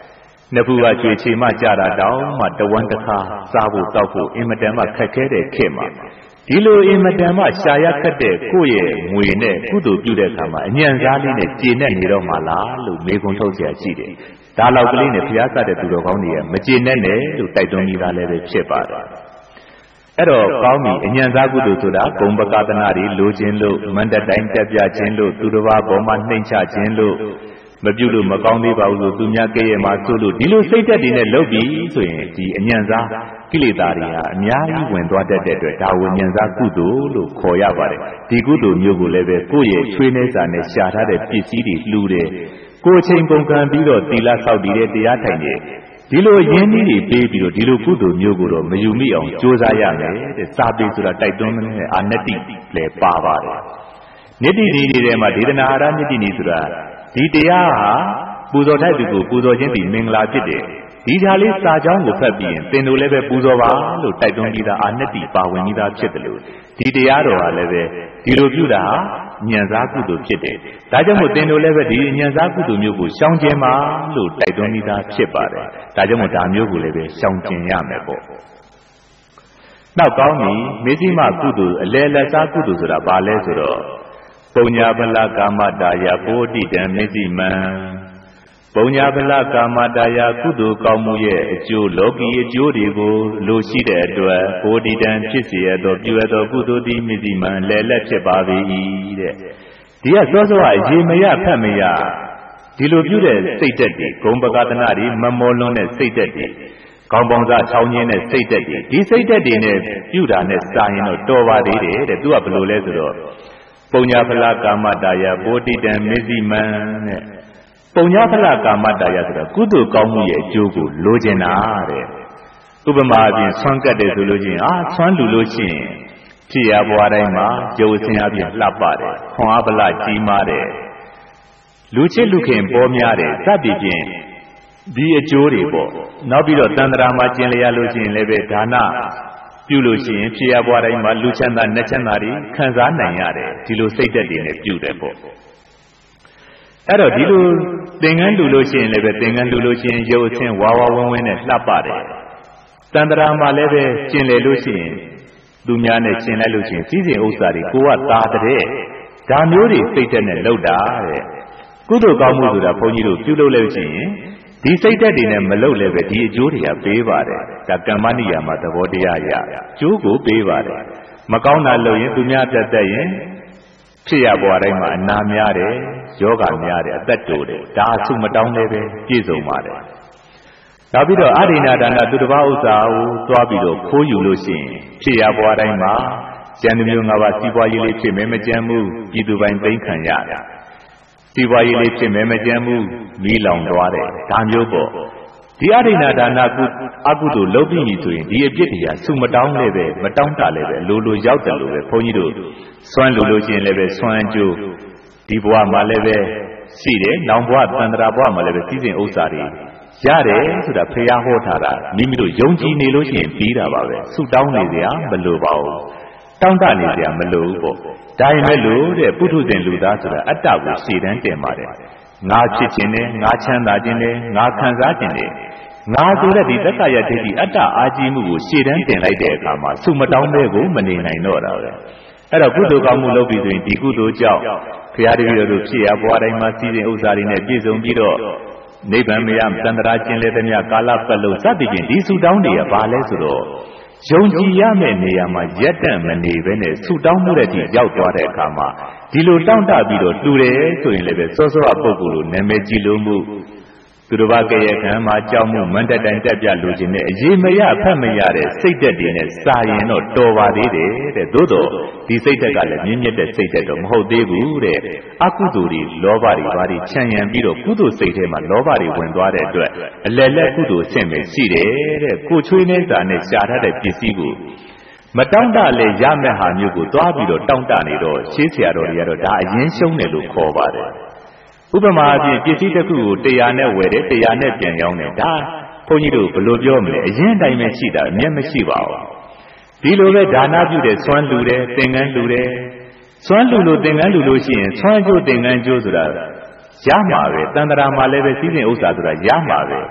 နှစ်ဖူကကြွေချေမှကြတာတောင်မှတဝမ်းတစ်ခါစားဖို့တောက်ဖို့အင်မတန်မှခက်ခဲတဲ့ခေတ်မှာဒီလိုအင်မတန်မှရှာရခက်တဲ့ကိုယ့်ရဲ့ငွေနဲ့ကုသိုလ်ပြုတဲ့အခါမှာအညံစားလေးနဲ့ကျေနပ်နေတော့မှလားလို့မေးခွန်းထုတ်เสียရှိတယ်ဒါလောက်ကလေးနဲ့ဘုရားစတဲ့သူတော်ကောင်းတွေကမကျေနပ်နဲ့လို့တိုက်တွန်းနေတာလည်းပဲဖြစ်ပါတယ်အဲ့တော့ကောင်းပြီအညံစားကုသိုလ်ဆိုတာဂုံပကသနာတွေလိုခြင်းလို့မန္တတိုင်းတက်ပြခြင်းလို့သူတစ်ပါးပေါ်မှာနှိမ့်ချခြင်းလို့မပြုလို့မကောင်းသေးပါဘူးလို့သူများကဲ့ရဲ့မှာဆိုလို့ဒီလိုစိတ်သက်တွေနဲ့လုပ်ပြီးဆိုရင်ဒီအညံစားကိလေသာတွေဟာအများကြီးဝင်သွားတတ်တဲ့အတွက်ဒါဝိညာဉ်စားကုသိုလ်လို့ခေါ်ရပါတယ်ဒီကုသိုလ်မျိုးကိုလည်းပဲကိုယ့်ရဲ့ချွေးနှဲစာနဲ့ရှာထားတဲ့ပစ္စည်းတွေလှူတယ်ကိုယ်ချိန်ကုန်ခံပြီးတော့သီလဆောက်တည်တဲ့တရားထိုင်တယ်ဒီလိုရင်းနှီးတွေပေးပြီးတော့ဒီလိုကုသိုလ်မျိုးကိုတော့မယူမိအောင်ကြိုးစားရမယ်တဲ့စာပေဆိုတာတိုက်တွန်းတဲ့အာနတ္တိလည်းပါပါတယ်နတ္တိဒီထဲမှာဒေသနာအာရနတ္တိနီဆိုတာဒီတရားဟာပူဇော်ထိုက်သူကိုပူဇော်ခြင်းဒီမင်္ဂလာဖြစ်တယ်ဒီဓာလေးစာကြောင်းကိုဖတ်ပြီးရင်သင်တို့လည်းပဲပူဇော်ပါလို့တိုက်တွန်းပြီးသားအာနတ္တိပါဝင်ပြီးသားဖြစ်တယ်လို့ဒီတရားတော်ဟာလည်းပဲဒီလိုပြုတာဉာဏ်စားကုသိုလ်ဖြစ်တယ်ဒါကြောင့်မို့သင်တို့လည်းပဲဒီဉာဏ်စားကုသိုလ်မျိုးကိုရှောင်ကျဉ်ပါလို့တိုက်တွန်းပြီးသားဖြစ်ပါတယ်ဒါကြောင့်မို့ဒါမျိုးကိုလည်းပဲရှောင်ကျဉ်ရမယ်ပေါ့နောက်ကောင်းပြီမေဇိမကုသိုလ်အလယ်လက်စားကုသိုလ်ဆိုတာဘာလဲဆိုတော့ပုညဗလကာမတာယဘောဓိတံမေဇိမံပုညဗလကာမတာယကုသိုလ်ကောင်းမှုရဲ့အကျိုးလောကီအကျိုးတွေကိုလိုရှိတဲ့အတွက်ဘောဓိတံဖြစ်စေရသောပြုရသောကုသိုလ်သည်မေဇိမံလဲလက်ဖြစ်ပါ၏တဲ့ဒီကစောစောအရေးမရဖတ်မရဒီလိုပြုတဲ့စိတ်သက်တွေဂုံပကသနာတွေမမောလွန်းတဲ့စိတ်သက်တွေကောင်းပေါင်းစားချောင်းချင်းတဲ့စိတ်သက်တွေဒီစိတ်သက်တွေနဲ့ပြုတာနဲ့စာရင်တော့တော်ပါသေးတယ်တဲ့သူကဘယ်လိုလဲဆိုတော့ပုညဖလကာမတာယဘောဓိတံမေဇိမံတဲ့ပုညဖလကာမတာယဆိုတာကုသိုလ်ကောင်းမှုရဲ့အကျိုးကိုလိုချင်တာတဲ့ဥပမာအပြင်ဆွမ်းကတ်တယ်ဆိုလို့ချင်းဆွမ်းလူလို့ရှိရင်ဖြစ်ရဘွားတိုင်းမှာရုပ်ဆင်းအပြင်လှပတယ်ခွန်အားဗလကြီးမားတယ်လူချစ်လူခင်ပေါ်များတယ်စသည်ဖြင့်ဒီအကျိုးတွေပေါ့နောက်ပြီးတော့တန်ត្រာမှာကျင်လျာလို့ရှိရင်လည်းပဲဒါနပြုလို့ရှိရင်ဖြစ်ရဘွားတိုင်းမှာလူချမ်းသာနတ်ချမ်းသာတွေခံစားနိုင်ရတယ်ဒီလိုစိတ်သက်တွေနဲ့ပြုတယ်ပေါ့အဲ့တော့ဒီလိုသင်္ကန်းလူလို့ရှိရင်လည်းပဲသင်္ကန်းလူလို့ရှိရင်ရုပ်အချင်းဝါဝါဝင်းဝင်းနဲ့လှပတယ်တန်ត្រာမှာလည်းပဲကျင်လေလို့ရှိရင်သူများနဲ့ကျင်လိုက်လို့ရှိရင်စည်းစိမ်ဥစ္စာတွေကိုကသာတဲ့ဒါမျိုးတွေစိတ်သက်နဲ့လုပ်တာတဲ့ကုသိုလ်ကောင်းမှုဆိုတာဘုန်းကြီးတို့ပြုလုပ်လို့ရှိရင်ဒီစိတ်သက်တွေနဲ့မလုပ်လည်းပဲဒီအကျိုးတွေကပေးပါတယ်ဒါကမ္မနိယာမသဘောတရားရကျိုးကိုပေးပါတယ်မကောင်းတာလုပ်ရင်သူများတက်တက်ရင်ဖြစ်ရပေါ်တိုင်းမှာအနာများတယ်ယောဂများတယ်အသက်တိုးတယ်ဒါအဆုမတောင်းလည်းပဲပြည့်စုံပါတယ်နောက်ပြီးတော့အဒိနာဒါနသူတစ်ပါးဥစ္စာကိုသွားပြီးတော့ခိုးယူလို့ရှိရင်ဖြစ်ရပေါ်တိုင်းမှာကျန်တဲ့မျိုး၅ပါးစီးပွားရေးလေးဖြစ်မယ်မကြမ်းဘူးပြည်သူပိုင်သိမ်းခံရတယ်စီးပွားရေးလေးဖြစ်မယ်မကြမ်းဘူးမီးလောင်သွားတယ်ဒါမျိုးပေါ့ဒီအဒိနာဒါနအကုသိုလ်လုပ်ပြီးပြီဆိုရင်ဒီအပြစ်တွေကဆုမတောင်းလည်းပဲမတောင်းတလည်းပဲလိုရောက်တယ်လို့ပဲဘုန်းကြီးတို့စွမ်းလို့ရှိရင်လည်းပဲစွမ်းအကျိုးဒီဘဝမှာလည်းပဲရှိတယ်နောင်ဘဝသန္တရာဘဝမှာလည်းပဲစည်းစိမ်ဥစ္စာတွေရတယ်ဆိုတာဖျားဟောထားတာမိမိတို့ယုံကြည်နေလို့ရှိရင်ပြီးတာပါပဲဆုတောင်းနေစရာမလိုပါဘူးတောင်းတနေစရာမလိုဘူးပေါ့ဒါရင်မဲ့လို့တဲ့ပုထုဇဉ်လူသားဆိုတာအတ္တကိုရှေ့တန်းတင်ပါတယ်ငါဖြစ်ခြင်းနဲ့ငါချမ်းသာခြင်းနဲ့ငါခံစားခြင်းနဲ့ငါဆိုတဲ့ဒီသက္ကရာဒိဋ္ဌိအတ္တအာကြီးမှုကိုရှေ့တန်းတင်လိုက်တဲ့အခါမှာဆုမတောင်းတဲ့ကိုမနေနိုင်တော့တာပဲအဲ့တော့ကုသိုလ်ကောင်းမှုလုပ်ပြီးဆိုရင်ဒီကုသိုလ်ကြောင့်ဘုရားတပည့်တော်တို့ဖြစ်ရဘွားတိုင်းမှာစီစဉ်ဥစ္စာတွေနဲ့ပြည့်စုံပြီးတော့နိဗ္ဗာန်မရသန္တရာကျင်လေသမျှကာလပတ်လုံးစသည်ဖြင့်ဒီဆုတောင်းတွေကဘာလဲဆိုတော့ယုံကြည်ရမယ့်နေရာမှာရက်တန့်မနေဘဲနဲ့ဆုတောင်းမှုတဲ့ထိရောက်သွားတဲ့အခါမှာဒီလိုတောင်းတပြီးတော့တူတယ်ဆိုရင်လည်းပဲစောစောအပုဂ္ဂိုလ်လိုနာမည်ကြီးလို့မှုသူတစ်ပါးကရဲ့ခံမှာကြောက်မှုမန္တတိုင်တက်ပြလိုခြင်းနဲ့အရေးမရဖတ်မရတဲ့စိတ်သက်တွေနဲ့စာရင်တော့တော်ပါသေးတယ်တဲ့သို့တော့ဒီစိတ်သက်ကလည်းမြင့်မြတ်တဲ့စိတ်သက်တော့မဟုတ်သေးဘူးတဲ့အကုသိုလ်တွေလောဘတွေဘာတွေခြံရံပြီးတော့ကုသိုလ်စိတ်ထဲမှာလောဘတွေဝင်သွားတဲ့အတွက်အလယ်လက်ကုသိုလ်ဆင့်ပဲရှိတယ်တဲ့ကိုချွေးနေစာနဲ့ရှားထားတဲ့ပစ္စည်းကိုမတောင်းတလည်းရမယ့်ဟာမျိုးကိုသွားပြီးတော့တောင်းတနေတော့ရှေးဆရာတော်တွေကတော့ဒါအရင်ရှုံးတယ်လို့ခေါ်ပါတယ်ဥပမာအပြင်ပစ္စည်းတစ်ခုကို100နဲ့ဝယ်တယ်100နဲ့ပြန်ရောင်းတယ်ဒါဘုန်းကြီးတို့ဘယ်လိုပြောမလဲအရင်တိုင်းပဲရှိတာအမျက်မရှိပါဘူးဒီလိုပဲဒါနပြုတယ်စွမ်းလူတယ်သင်္ကန်းလူတယ်စွမ်းလူလို့သင်္ကန်းလူလို့ရှိရင်စွမ်းကျိုးသင်္ကန်းကျိုးဆိုတာရမှာပဲတန်ត្រာမှာလည်းပဲစည်းစိမ်ဥစ္စာဆိုတာရမှာပဲ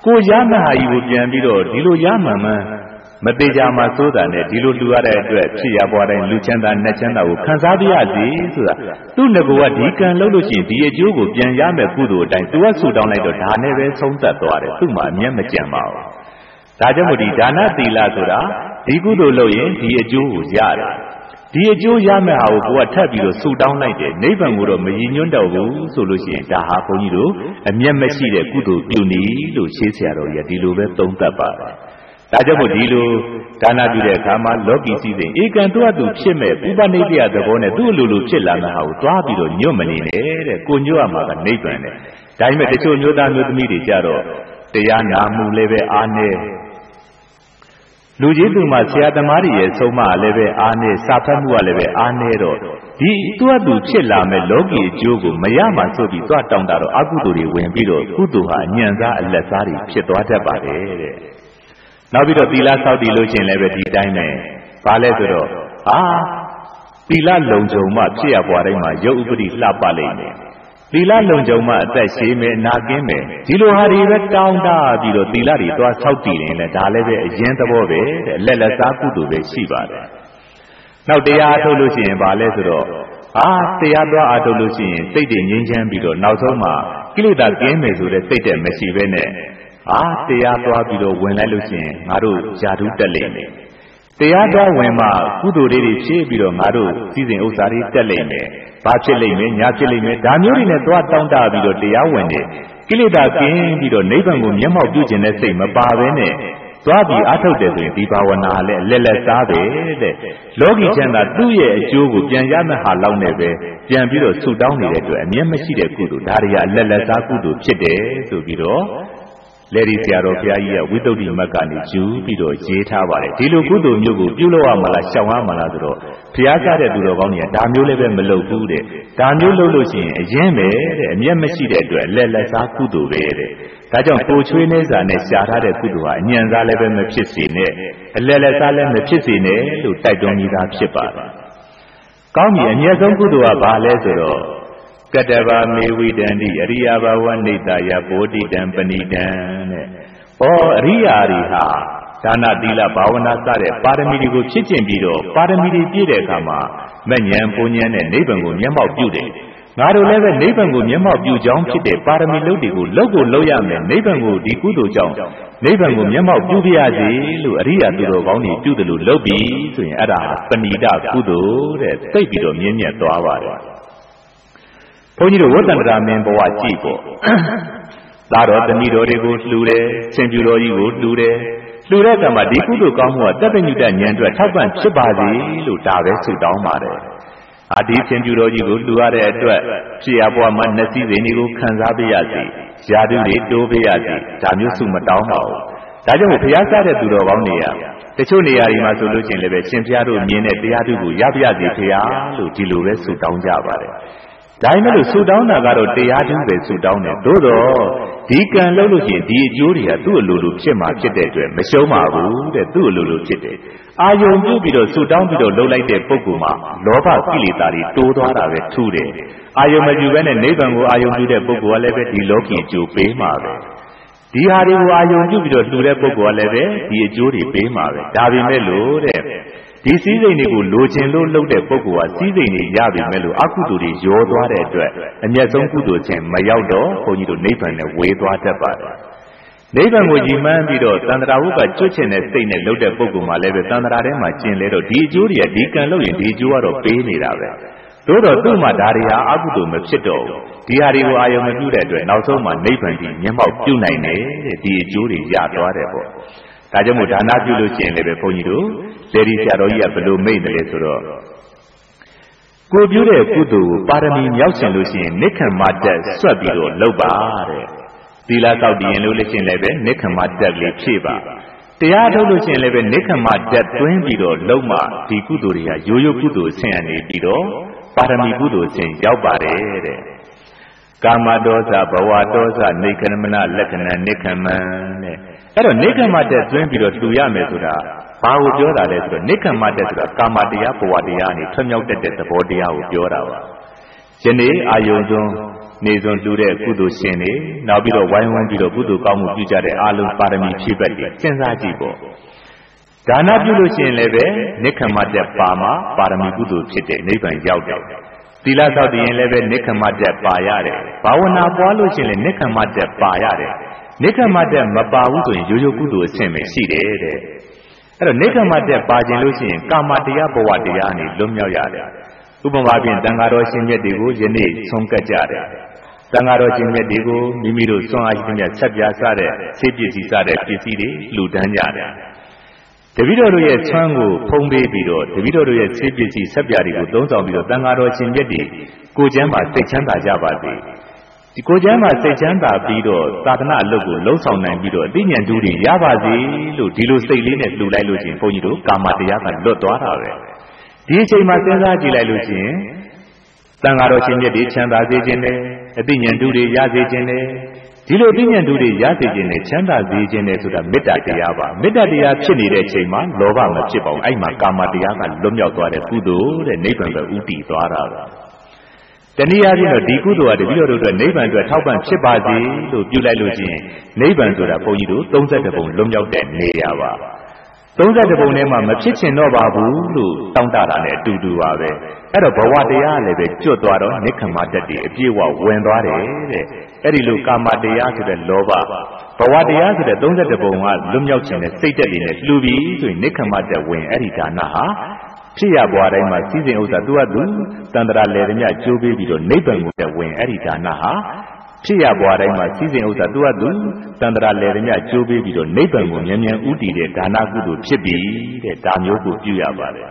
ကိုရမဟာကြီးကိုပြန်ပြီးတော့ဒီလိုရမှန်မှန်မသေးကြမှာစိုးတာနဲ့ဒီလိုလူရတဲ့အတွက်ဖြစ်ရပွားတိုင်းလူချမ်းသာနတ်ချမ်းသာကိုခံစားပြရစီဆိုတာသူ့ငကိုကဒီကံလုပ်လို့ရှိရင်ဒီအကျိုးကိုပြန်ရမယ်ကုသိုလ်အတိုင်းသူကဆူတောင်းလိုက်တော့ဒါနဲ့ပဲဆုံးသက်သွားတယ်သူ့မှာအမျက်မကြံပါဘူးဒါကြောင့်မို့ဒီဒါနသီလဆိုတာဒီကုသိုလ်လုပ်ရင်ဒီအကျိုးကိုရတယ်ဒီအကျိုးရမယ်ဟာကိုကထပ်ပြီးတော့ဆူတောင်းလိုက်တယ်နိဗ္ဗာန်ကိုတော့မရည်ညွှန်းတော့ဘူးဆိုလို့ရှိရင်ဒါဟာဘုန်းကြီးတို့အမျက်မရှိတဲ့ကုသိုလ်ပြုနည်းလို့ရှင်းဆရာတော်ကြီးကဒီလိုပဲသုံးသပ်ပါတယ်ဒါကြောင့်မို့ဒီလိုဒါနပြုတဲ့အခါမှာလောကီစည်းစိမ်ဧကံသူ့အတူဖြစ်မဲ့ဥပနိဒေယသဘောနဲ့သူ့အလိုလိုဖြစ်လာမှာဟာကိုတွားပြီးတော့ညွတ်မနေနဲ့တဲ့ကိုညွတ်ရမှာကနိဗ္ဗာန်တဲ့ဒါပေမဲ့တချို့မျိုးသားမျိုးသမီးတွေကြတော့တရားနာမှုလည်းပဲအားနည်းလူကြီးသူမှဆရာသမားတွေရဲ့ဆုံးမလည်းပဲအားနည်းစာဖတ်မှုကလည်းပဲအားနည်းတော့ဒီသူ့အတူဖြစ်လာမဲ့လောကီအကျိုးကိုမရမှဆိုပြီးသွားတောင်းတာတော့အကုသိုလ်တွေဝင်ပြီးတော့ကုသိုလ်ဟာအညံစားအလက်စားတွေဖြစ်သွားတတ်ပါတယ်တဲ့နောက်ပြီးတော့သီလဆောက်တည်လို့ရှင်လည်းပဲဒီတိုင်းပဲဘာလဲဆိုတော့သီလလုံခြုံမှဖြစ်ရပွားတိုင်းမှာရုပ်ဥပတိလှပလိမ့်မယ်သီလလုံခြုံမှအသက်ရှည်မယ်အနာကင်းမယ်ဒီလိုဟာတွေပဲတောင်းတပြီးတော့သီလတွေသွားဆောက်တည်ရင်လည်းဒါလည်းပဲအရင်သဘောပဲတဲ့အလက်လက်စားကုသိုလ်ပဲရှိပါတယ်နောက်တရားအထုတ်လို့ရှိရင်ဘာလဲဆိုတော့တရားသွားအထုတ်လို့ရှိရင်စိတ်တွေငြိမ်းချမ်းပြီးတော့နောက်ဆုံးမှာကိလေသာကင်းမယ်ဆိုတဲ့စိတ်တဲ့မရှိဘဲနဲ့တရားသွားပြီးတော့ဝင်လိုက်လို့ရှိရင်ငါတို့ဇာတုတက်လိမ့်မယ်တရားသွားဝင်မှကုသိုလ်တွေဖြည့်ပြီးတော့ငါတို့စည်းစိမ်ဥစ္စာတွေတက်လိမ့်မယ်ဘာဖြစ်လိမ့်မယ်ညာဖြစ်လိမ့်မယ်ဒါမျိုးတွေနဲ့သွားတောင်းတပြီးတော့တရားဝင်တယ်ကိလေသာကင်းပြီးတော့နိဗ္ဗာန်ကိုမျက်မှောက်ပြုခြင်းနဲ့စိတ်မပါဘဲနဲ့သွားပြီးအထုတ်တယ်ဆိုရင်ဒီဘာဝနာလည်းလက်လက်စားပဲတဲ့လောကီချမ်းသာသူ့ရဲ့အကျိုးကိုပြန်ရမယ့်ဟာလောက်နဲ့ပဲပြန်ပြီးတော့ဆူတောင်းနေတဲ့အတွက်အမျက်မရှိတဲ့ကုသိုလ်ဒါတွေကလက်လက်စားကုသိုလ်ဖြစ်တယ်ဆိုပြီးတော့လေဒီဆရာတော်ဘုရားကြီးကဝိသုဒ္ဓိမတ်ကနေယူပြီးတော့ရေးထားပါတယ်ဒီလိုကုသိုလ်မျိုးကိုပြုလုပ်ရမလားရှောင်ရမလားဆိုတော့ဘုရားကြားတဲ့သူတော်ကောင်းတွေကဒါမျိုးလည်းပဲမလုပ်ဘူးတဲ့ဒါမျိုးလုပ်လို့ရှိရင်အရင်ပဲတဲ့အမျက်မရှိတဲ့အတွက်လက်လက်စားကုသိုလ်ပဲတဲ့ဒါကြောင့်ကိုချွေးနေစာနဲ့ရှားထားတဲ့ကုသိုလ်ဟာအညံစားလည်းပဲမဖြစ်စေနဲ့အလက်လက်စားလည်းမဖြစ်စေနဲ့လို့တိုက်တွန်းမိသားဖြစ်ပါတယ်ကောင်းပြီအမြတ်ဆုံးကုသိုလ်ကဘာလဲဆိုတော့ကတ္တဗာမေဝိတံတိအရိယဘာဝနိတယဘောဓိတံပဏိတံတဲ့။အရိယာတွေဟာဒါနသီလဘာဝနာစတဲ့ပါရမီတွေကိုဖြစ်ကျင့်ပြီးတော့ပါရမီတွေပြည့်တဲ့အခါမှာမဉ္ဇဉ်ပုညံနဲ့နိဗ္ဗာန်ကိုမျက်မှောက်ပြုတယ်။ငါတို့လည်းပဲနိဗ္ဗာန်ကိုမျက်မှောက်ပြုကြောင်းဖြစ်တဲ့ပါရမီလုပ်တွေကိုလုပ်ရမယ်နိဗ္ဗာန်ကိုဒီကုသိုလ်ကြောင့်နိဗ္ဗာန်ကိုမျက်မှောက်ပြုပြရစီလို့အရိယာသူတော်ကောင်းတွေပြုတယ်လို့လုပ်ပြီးဆိုရင်အဲ့ဒါပဏိတကုသိုလ်တဲ့သိပြီးတော့မြင့်မြတ်သွားပါတယ်။ဘုန်းကြီးတို့ဝတ္တန္တရာမင်းဘဝကြည့်ပေါ့သာတော်သမီးတော်တွေကိုလှူတယ်ရှင်ပြူတော်ကြီးကိုလှူတယ်လှူတဲ့အခါမှာဒီကုသိုလ်ကောင်းမှုကတပ္ပညုတဉာဏ်အတွက်ထောက်ပံ့ဖြစ်ပါစေလို့ဒါပဲဆုတောင်းပါတယ်ဒီရှင်ပြူတော်ကြီးကိုလှူရတဲ့အတွက်ဖြစ်ရပွားမှာနှစည်းစိမ်တွေကိုခံစားပေးရစီယာတုတွေတိုးပေးရစီဒါမျိုးဆုမတောင်းပါဘူးဒါကြောင့်ဘုရားစားတဲ့သူတော်ကောင်းတွေကတချို့နေရာတွေမှာဆိုလို့ရှိရင်လည်းပဲရှင်ဘုရားတို့မြင်တဲ့တရားသူကိုရပါရစေဘုရားလို့ဒီလိုပဲဆုတောင်းကြပါတယ်ဒါပေမဲ့လို့ဆူတောင်းတာကတော့တရားတူပဲဆူတောင်းတယ်သို့တော့ဒီကံလုပ်လို့ရှိရင်ဒီအကျိုးတွေကသူ့အလိုလိုဖြစ်မှာဖြစ်တဲ့အတွက်မရှုံးပါဘူးတဲ့သူ့အလိုလိုဖြစ်တယ်အာယုံပြုပြီးတော့ဆူတောင်းပြီးတော့လှုပ်လိုက်တဲ့ပုဂ္ဂိုလ်မှာလောဘကိလေသာတွေတိုးသွားတာပဲထူးတယ်အာယုံမပြုဘဲနဲ့နိဗ္ဗာန်ကိုအာယုံပြုတဲ့ပုဂ္ဂိုလ်ကလည်းပဲဒီလောကီအကျိုးပေးမှာပဲဒီဟာတွေကိုအာယုံပြုပြီးတော့လှူတဲ့ပုဂ္ဂိုလ်ကလည်းပဲဒီအကျိုးတွေပေးမှာပဲဒါပေမဲ့လို့တဲ့ဒီစည်းစိမ်တွေကိုလိုချင်လို့လုပ်တဲ့ပုဂ္ဂိုလ်ကစည်းစိမ်တွေရပြီမဲ့လို့အကုသိုလ်တွေရောသွားတဲ့အတွက်အမျက်ဆုံးကုသိုလ်ချင်းမရောက်တော့ဘုန်းကြီးတို့နိဗ္ဗာန်နဲ့ဝေသွားတတ်ပါတယ်။နိဗ္ဗာန်ကိုရည်မှန်းပြီးတော့သန္တရာဝုကကျွတ်ချင်တဲ့စိတ်နဲ့လုပ်တဲ့ပုဂ္ဂိုလ်မှလည်းပဲသန္တရာထဲမှာကျင်လဲတော့ဒီအကျိုးတွေကဒီကံလုပ်ရင်ဒီအကျိုးကတော့ပေးနေတာပဲ။သို့တော့သူ့မှာဒါတွေဟာအကုသိုလ်မဖြစ်တော့ဘူး။ဒီဟာတွေကိုအာယုံမပြုတဲ့အတွက်နောက်ဆုံးမှာနိဗ္ဗာန်ကြီးမျက်မှောက်ပြုနိုင်တယ်တဲ့ဒီအကျိုးတွေရသွားတယ်ပေါ့။ဒါကြောင့်မို့ဒါနပြုလို့ကျင်လည်းပဲဘုန်းကြီးတို့လေဒီဆရာတော်ကြီးကဘယ်လိုမိတ်တယ်လဲဆိုတော့ကိုပြုတဲ့ကုသိုလ်ကိုပါရမီမြောက်ရှင်လို့ရှိရင်နိက္ခမတ္တဆွတ်ပြီးတော့လုပ်ပါတဲ့သီလတောက်တည်ရင်လို့လည်းရှင်လည်းပဲနိက္ခမတ္တလေးဖြည့်ပါတရားထုတ်လို့ရှင်လည်းပဲနိက္ခမတ္တတွင်းပြီးတော့လုံးမှဒီကုသိုလ်တွေကရိုးရိုးကုသိုလ်ဆင်ရနေပြီးတော့ပါရမီကုသိုလ်ဆင်ရောက်ပါတယ်တဲ့ကာမဒေါသဘဝဒေါသနေကရမဏလက္ခဏာနိက္ခမံတဲ့အဲ့တော့နိက္ခမတ္တတွင်းပြီးတော့တူရမယ်ဆိုတာဘာကိုပြောတာလဲဆိုတော့နိက္ခမတ္တဆိုတာကာမတရားဘဝတရားနဲ့ထွံ့မြောက်တတ်တဲ့သဘောတရားကိုပြောတာပါယနေ့အာယုံသွန်းနေစွန်တူတဲ့ကုသိုလ်ရှင်တွေနောက်ပြီးတော့ဝိုင်းဝန်းပြီးတော့ကုသိုလ်ကောင်းမှုပြုကြတဲ့အာလုံးပါရမီဖြည့်ဘက်တွေစဉ်းစားကြည့်ပေါ့ဒါနပြုလို့ရှိရင်လည်းပဲနိက္ခမတ္တပါမှာပါရမီကုသိုလ်ဖြစ်တဲ့နိဗ္ဗာန်ရောက်တယ်သီလဆောက်တည်ရင်လည်းပဲနိက္ခမတ္တပါရတယ်ဘာဝနာပွားလို့ရှိရင်လည်းနိက္ခမတ္တပါရတယ်နိက္ခမတ္တမပါဘူးဆိုရင်ရိုးရိုးကုသိုလ်အဆင့်ပဲရှိတယ်တဲ့အဲ့တော့နိက္ခမတ္တပါခြင်းလို့ရှိရင်ကာမတရားဘဝတရားအနေလွတ်မြောက်ရတယ်ဥပမာဖြင့်တန်ဃာတော်ရှင်မြတ်တွေကိုယနေ့ဆုံးကပ်ကြတယ်တန်ဃာတော်ရှင်မြတ်တွေကိုမိမိတို့ဆွမ်းအားရှိတဲ့ဆက်ပြားစားတဲ့ဆေးပစ္စည်းစားတဲ့ပစ္စည်းတွေလှူဒန်းကြတယ်တပည့်တော်တို့ရဲ့ဆွမ်းကိုဖုံးပေးပြီးတော့တပည့်တော်တို့ရဲ့ဆေးပစ္စည်းဆက်ပြားတွေကိုသုံးဆောင်ပြီးတော့တန်ဃာတော်ရှင်မြတ်တွေကိုယ်ကျမ်းမှာစိတ်ချမ်းသာကြပါစေဒီကိုယ်ကျမ်းမှာစိတ်ချမ်းသာပြီးတော့သာသနာအလုပ်ကိုလှုံ့ဆော်နိုင်ပြီးတော့အသိဉာဏ်တူတွေရပါစေလို့ဒီလိုစိတ်လေးနဲ့လှူလိုက်လို့ချင်းဘုန်းကြီးတို့ကာမတရားကလွတ်သွားတာပဲဒီအချိန်မှာစဉ်းစားကြည့်လိုက်လို့ချင်းတန်ဃာတော်ရှင်မြတ်တွေချမ်းသာစေခြင်းနဲ့အသိဉာဏ်တူတွေရစေခြင်းနဲ့ဒီလိုအသိဉာဏ်တူတွေရစေခြင်းနဲ့ချမ်းသာစေခြင်းနဲ့ဆိုတာမေတ္တာတရားပါမေတ္တာတရားဖြစ်နေတဲ့အချိန်မှာလောဘမဖြစ်ပါဘူးအဲ့မှာကာမတရားကလွတ်မြောက်သွားတဲ့ကုသိုလ်တဲ့နိဗ္ဗာန်ပဲဥတည်သွားတာပါတနည်းအားဖြင့်တော့ဒီကုသိုလ်ကတပည့်တော်တို့အတွက်နိဗ္ဗာန်အတွက်ထောက်ပံ့ဖြစ်ပါစေလို့ပြုလိုက်လို့ချင်းနိဗ္ဗာန်ဆိုတာဘုန်းကြီးတို့32ပုံလွတ်မြောက်တဲ့နေရာပါ32ပုံထဲမှာမဖြစ်ချင်တော့ပါဘူးလို့တောင်းတတာနဲ့အတူတူပါပဲအဲ့တော့ဘဝတရားလည်းပဲကျွတ်သွားတော့နိက္ခမတ္တတွေအပြည့်ဝဝင်သွားတယ်တဲ့အဲ့ဒီလိုကာမတရားဆိုတဲ့လောဘဘဝတရားဆိုတဲ့32ပုံကလွတ်မြောက်ခြင်းနဲ့စိတ်တက်တွေနဲ့လှူပြီးဆိုရင်နိက္ခမတ္တဝင်အဲ့ဒီဒါနဟာဖြစ်ရဘွားတိုင်းမှာစီစဉ်ဥစ္စာသူကသူတန်တရာလေမြကျိုးပေးပြီးတော့နိဗ္ဗာန်ကိုဝင်အဲ့ဒီဒါနဟာဖြစ်ရဘွားတိုင်းမှာစီစဉ်ဥစ္စာသူကသူတန်တရာလေမြကျိုးပေးပြီးတော့နိဗ္ဗာန်ကိုမြန်မြန်ဥတည်တဲ့ဒါနကုသိုလ်ဖြစ်ပြီးတဲ့ဒါမျိုးကိုပြုရပါတယ်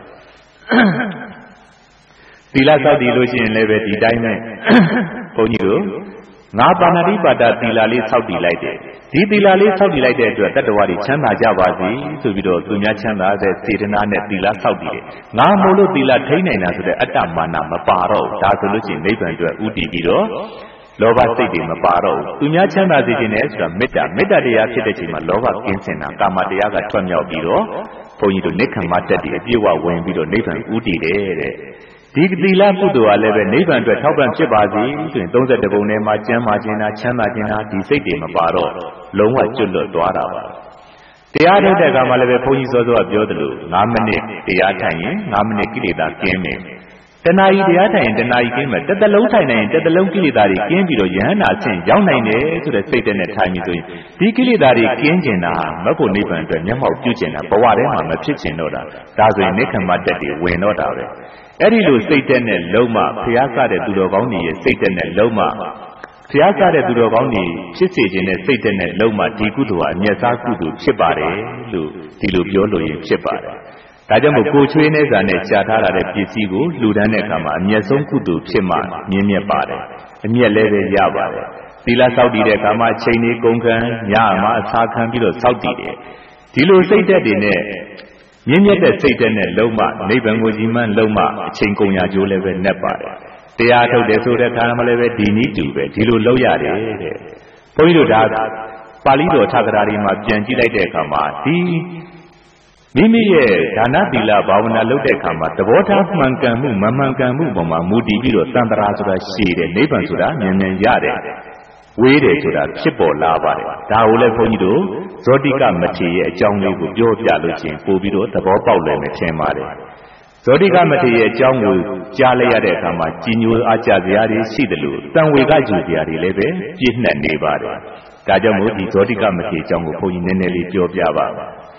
သီလဆောက်တည်လို့ရှိရင်လည်းပဲဒီတိုင်းပဲဘုန်းကြီးတို့ငါပါဏာတိပါဒသီလလေးဆောက်တည်လိုက်တယ်ဒီသီလလေးဆောက်တည်လိုက်တဲ့အတွက်တတ္တဝါတွေချမ်းသာကြပါစေဆိုပြီးတော့သူများချမ်းသာတဲ့စေတနာနဲ့သီလဆောက်တည်တယ်ငါမို့လို့သီလထိန်းနိုင်တာဆိုတဲ့အတ္တမာနမပါတော့ဘူးဒါဆိုလို့ရှိရင်နိဗ္ဗာန်အတွက်ဥတည်ပြီးတော့လောဘစိတ်တွေမပါတော့ဘူးသူများချမ်းသာစေခြင်းနဲ့ဆိုတာမေတ္တာတရားဖြစ်တဲ့ချိန်မှာလောဘကင်းစင်တာကာမတရားကထွက်မြောက်ပြီးတော့ဘုန်းကြီးတို့နိက္ခမတ္တတွေအပြည့်အဝဝင်ပြီးတော့နိဗ္ဗာန်ဥတည်တယ်တဲ့ဒီသီလကုသိုလ်ကလည်းပဲနိဗ္ဗာန်အတွက်ထောက်ပံ့ဖြစ်ပါစေဆိုရင်32ပုံထဲမှာကျမ်းမာခြင်းနာချမ်းသာခြင်းနာဒီစိတ်တွေမပါတော့လုံးဝကျွတ်လွတ်သွားတာပါတရားထုတ်တဲ့အခါမှာလည်းပဲဘုန်းကြီးစောစောကပြောသလို9မိနစ်တရားထိုင်ရင်9မိနစ်ကိလေသာကင်းမယ်တဏှာကြီးတရားထိုင်ရင်တဏှာကြီးကင်းမယ်တစ်သလုံးထိုင်နိုင်ရင်တစ်သလုံးကိလေသာတွေကင်းပြီးတော့ယဟန္တာအဆင့်ရောက်နိုင်တယ်ဆိုတဲ့စိတ်နဲ့ထိုင်ပြီးဆိုရင်ဒီကိလေသာတွေကင်းကျင်တာမတ်ဖို့နိဗ္ဗာန်အတွက်မျက်မှောက်ပြုကျင်တာဘဝထဲမှာမဖြစ်ကျင်တော့တာဒါဆိုရင်နိက္ခမတ္တတွေဝင်တော့တာပဲအဲ့ဒီလိုစိတ်တက်နဲ့လုံးမဘုရားစတဲ့သူတော်ကောင်းတွေရဲ့စိတ်တက်နဲ့လုံးမဘုရားစတဲ့သူတော်ကောင်းတွေဖြစ်စေခြင်းနဲ့စိတ်တက်နဲ့လုံးမဒီကုသိုလ်ဟာအမျက်စားကုသိုလ်ဖြစ်ပါတယ်လို့ဒီလိုပြောလို့ရင်ဖြစ်ပါတယ်ဒါကြောင့်မို့ကိုချွေးနေစာနဲ့ကြာထားတဲ့ပစ္စည်းကိုလှူဒန်းတဲ့အခါမှာအမျက်ဆုံးကုသိုလ်ဖြစ်မှမြင့်မြတ်ပါတယ်အမျက်လည်းပဲရပါတယ်သီလဆောက်တည်တဲ့အခါမှာအချိန်လေးကုန်ခံညမှာအစာခံပြီးတော့ဆောက်တည်တယ်ဒီလိုစိတ်တက်တွေနဲ့မြင့်မြတ်တဲ့စိတ်တက်နဲ့လုံးမနိဗ္ဗာန်ကိုကြီးမှန်းလုံးမအချိန်ကုန်ရာကျိုးလည်းပဲနဲ့ပါတယ်တရားထုတ်တယ်ဆိုတဲ့အခါမှာလည်းပဲဒီနည်းတူပဲဒီလိုလုပ်ရတယ်တဲ့ဘုန်းကြီးတို့ဒါပါဠိတော်ထာဂရာတွေမှာပြန်ကြည့်လိုက်တဲ့အခါမှာဒီမိမိရဲ့ဒါနသီလဘာဝနာလုပ်တဲ့အခါမှာသဘောထားမှန်ကန်မှုမမှန်ကန်မှုပေါ်မှာမူတည်ပြီးတော့သံတရာဆိုတာရှည်တယ်နိဗ္ဗာန်ဆိုတာမြန်မြန်ရတယ်ဝေးတယ်ဆိုတာဖြစ်ပေါ်လာပါတယ်ဒါကိုလည်းဘုန်းကြီးတို့ဇောတိကမထေရရဲ့အကြောင်းလေးကိုပြောပြလို့ချင်းပို့ပြီးတော့သဘောပေါက်လွယ်မယ်ထင်ပါတယ်ဇောတိကမထေရရဲ့အကြောင်းကိုကြားလိုက်ရတဲ့အခါမှာကြီးညိုအားကြစရာတွေရှိတယ်လို့တန်ဝေကယူစရာတွေလည်းပဲပြည့်နှက်နေပါတယ်ဒါကြောင့်မို့ဒီဇောတိကမထေရအကြောင်းကိုဘုန်းကြီးနည်းနည်းလေးပြောပြပါ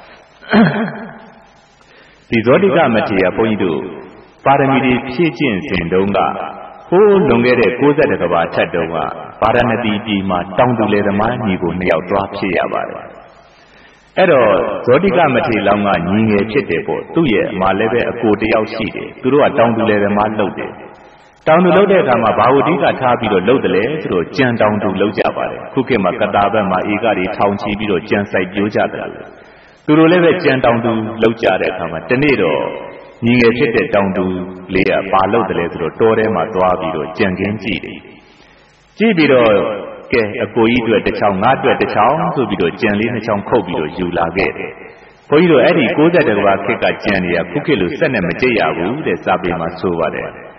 ဒီဇောတိကမထေရဘုန်းကြီးတို့ပါရမီတွေဖြည့်ကျင့်စဉ်တုန်းကဟိုးလွန်ခဲ့တဲ့62ကဘာထက်တုန်းကဗာရာဏသီပြည်မှာတောင်သူလယ်သမားညီကို2ယောက်သွားဖြစ်ရပါတယ်အဲ့တော့ဇောတိကမထေရလောင်းကညီငယ်ဖြစ်တယ်ပေါ့သူ့ရဲ့အမလည်းပဲအကိုတယောက်ရှိတယ်သူတို့ကတောင်သူလယ်သမားလုပ်တယ်တောင်သူလုပ်တဲ့အခါမှာဘာဝတိကထားပြီးတော့လုပ်တယ်လေသူတို့ကြံတောင်သူလုပ်ကြပါတယ်ခုခေတ်မှာကတာဘက်မှာဧကတွေထောင်ချီပြီးတော့ကြံစိုက်ပြိုးကြတယ်သူတို့လည်းပဲကြံတောင်သူလုပ်ကြတဲ့အခါမှာတနေ့တော့ညီငယ်ဖြစ်တဲ့တောင်သူလေးကဘာလုပ်တယ်လဲဆိုတော့တောထဲမှာသွားပြီးတော့ကြံခင်းကြည့်တယ်ကြည့်ပြီးတော့ကဲအကိုကြီးအတွက်တစ်ချောင်းငါအတွက်တစ်ချောင်းဆိုပြီးတော့ကြံလေး2ချောင်းခုတ်ပြီးတော့ယူလာခဲ့တယ်ဘုန်းကြီးတို့အဲ့ဒီ62ကဘာခေတ်ကကြံနေရခုခေတ်လို့ဆက်နဲ့မကြိတ်ရဘူးတဲ့စာပေမှာဆိုပါတယ်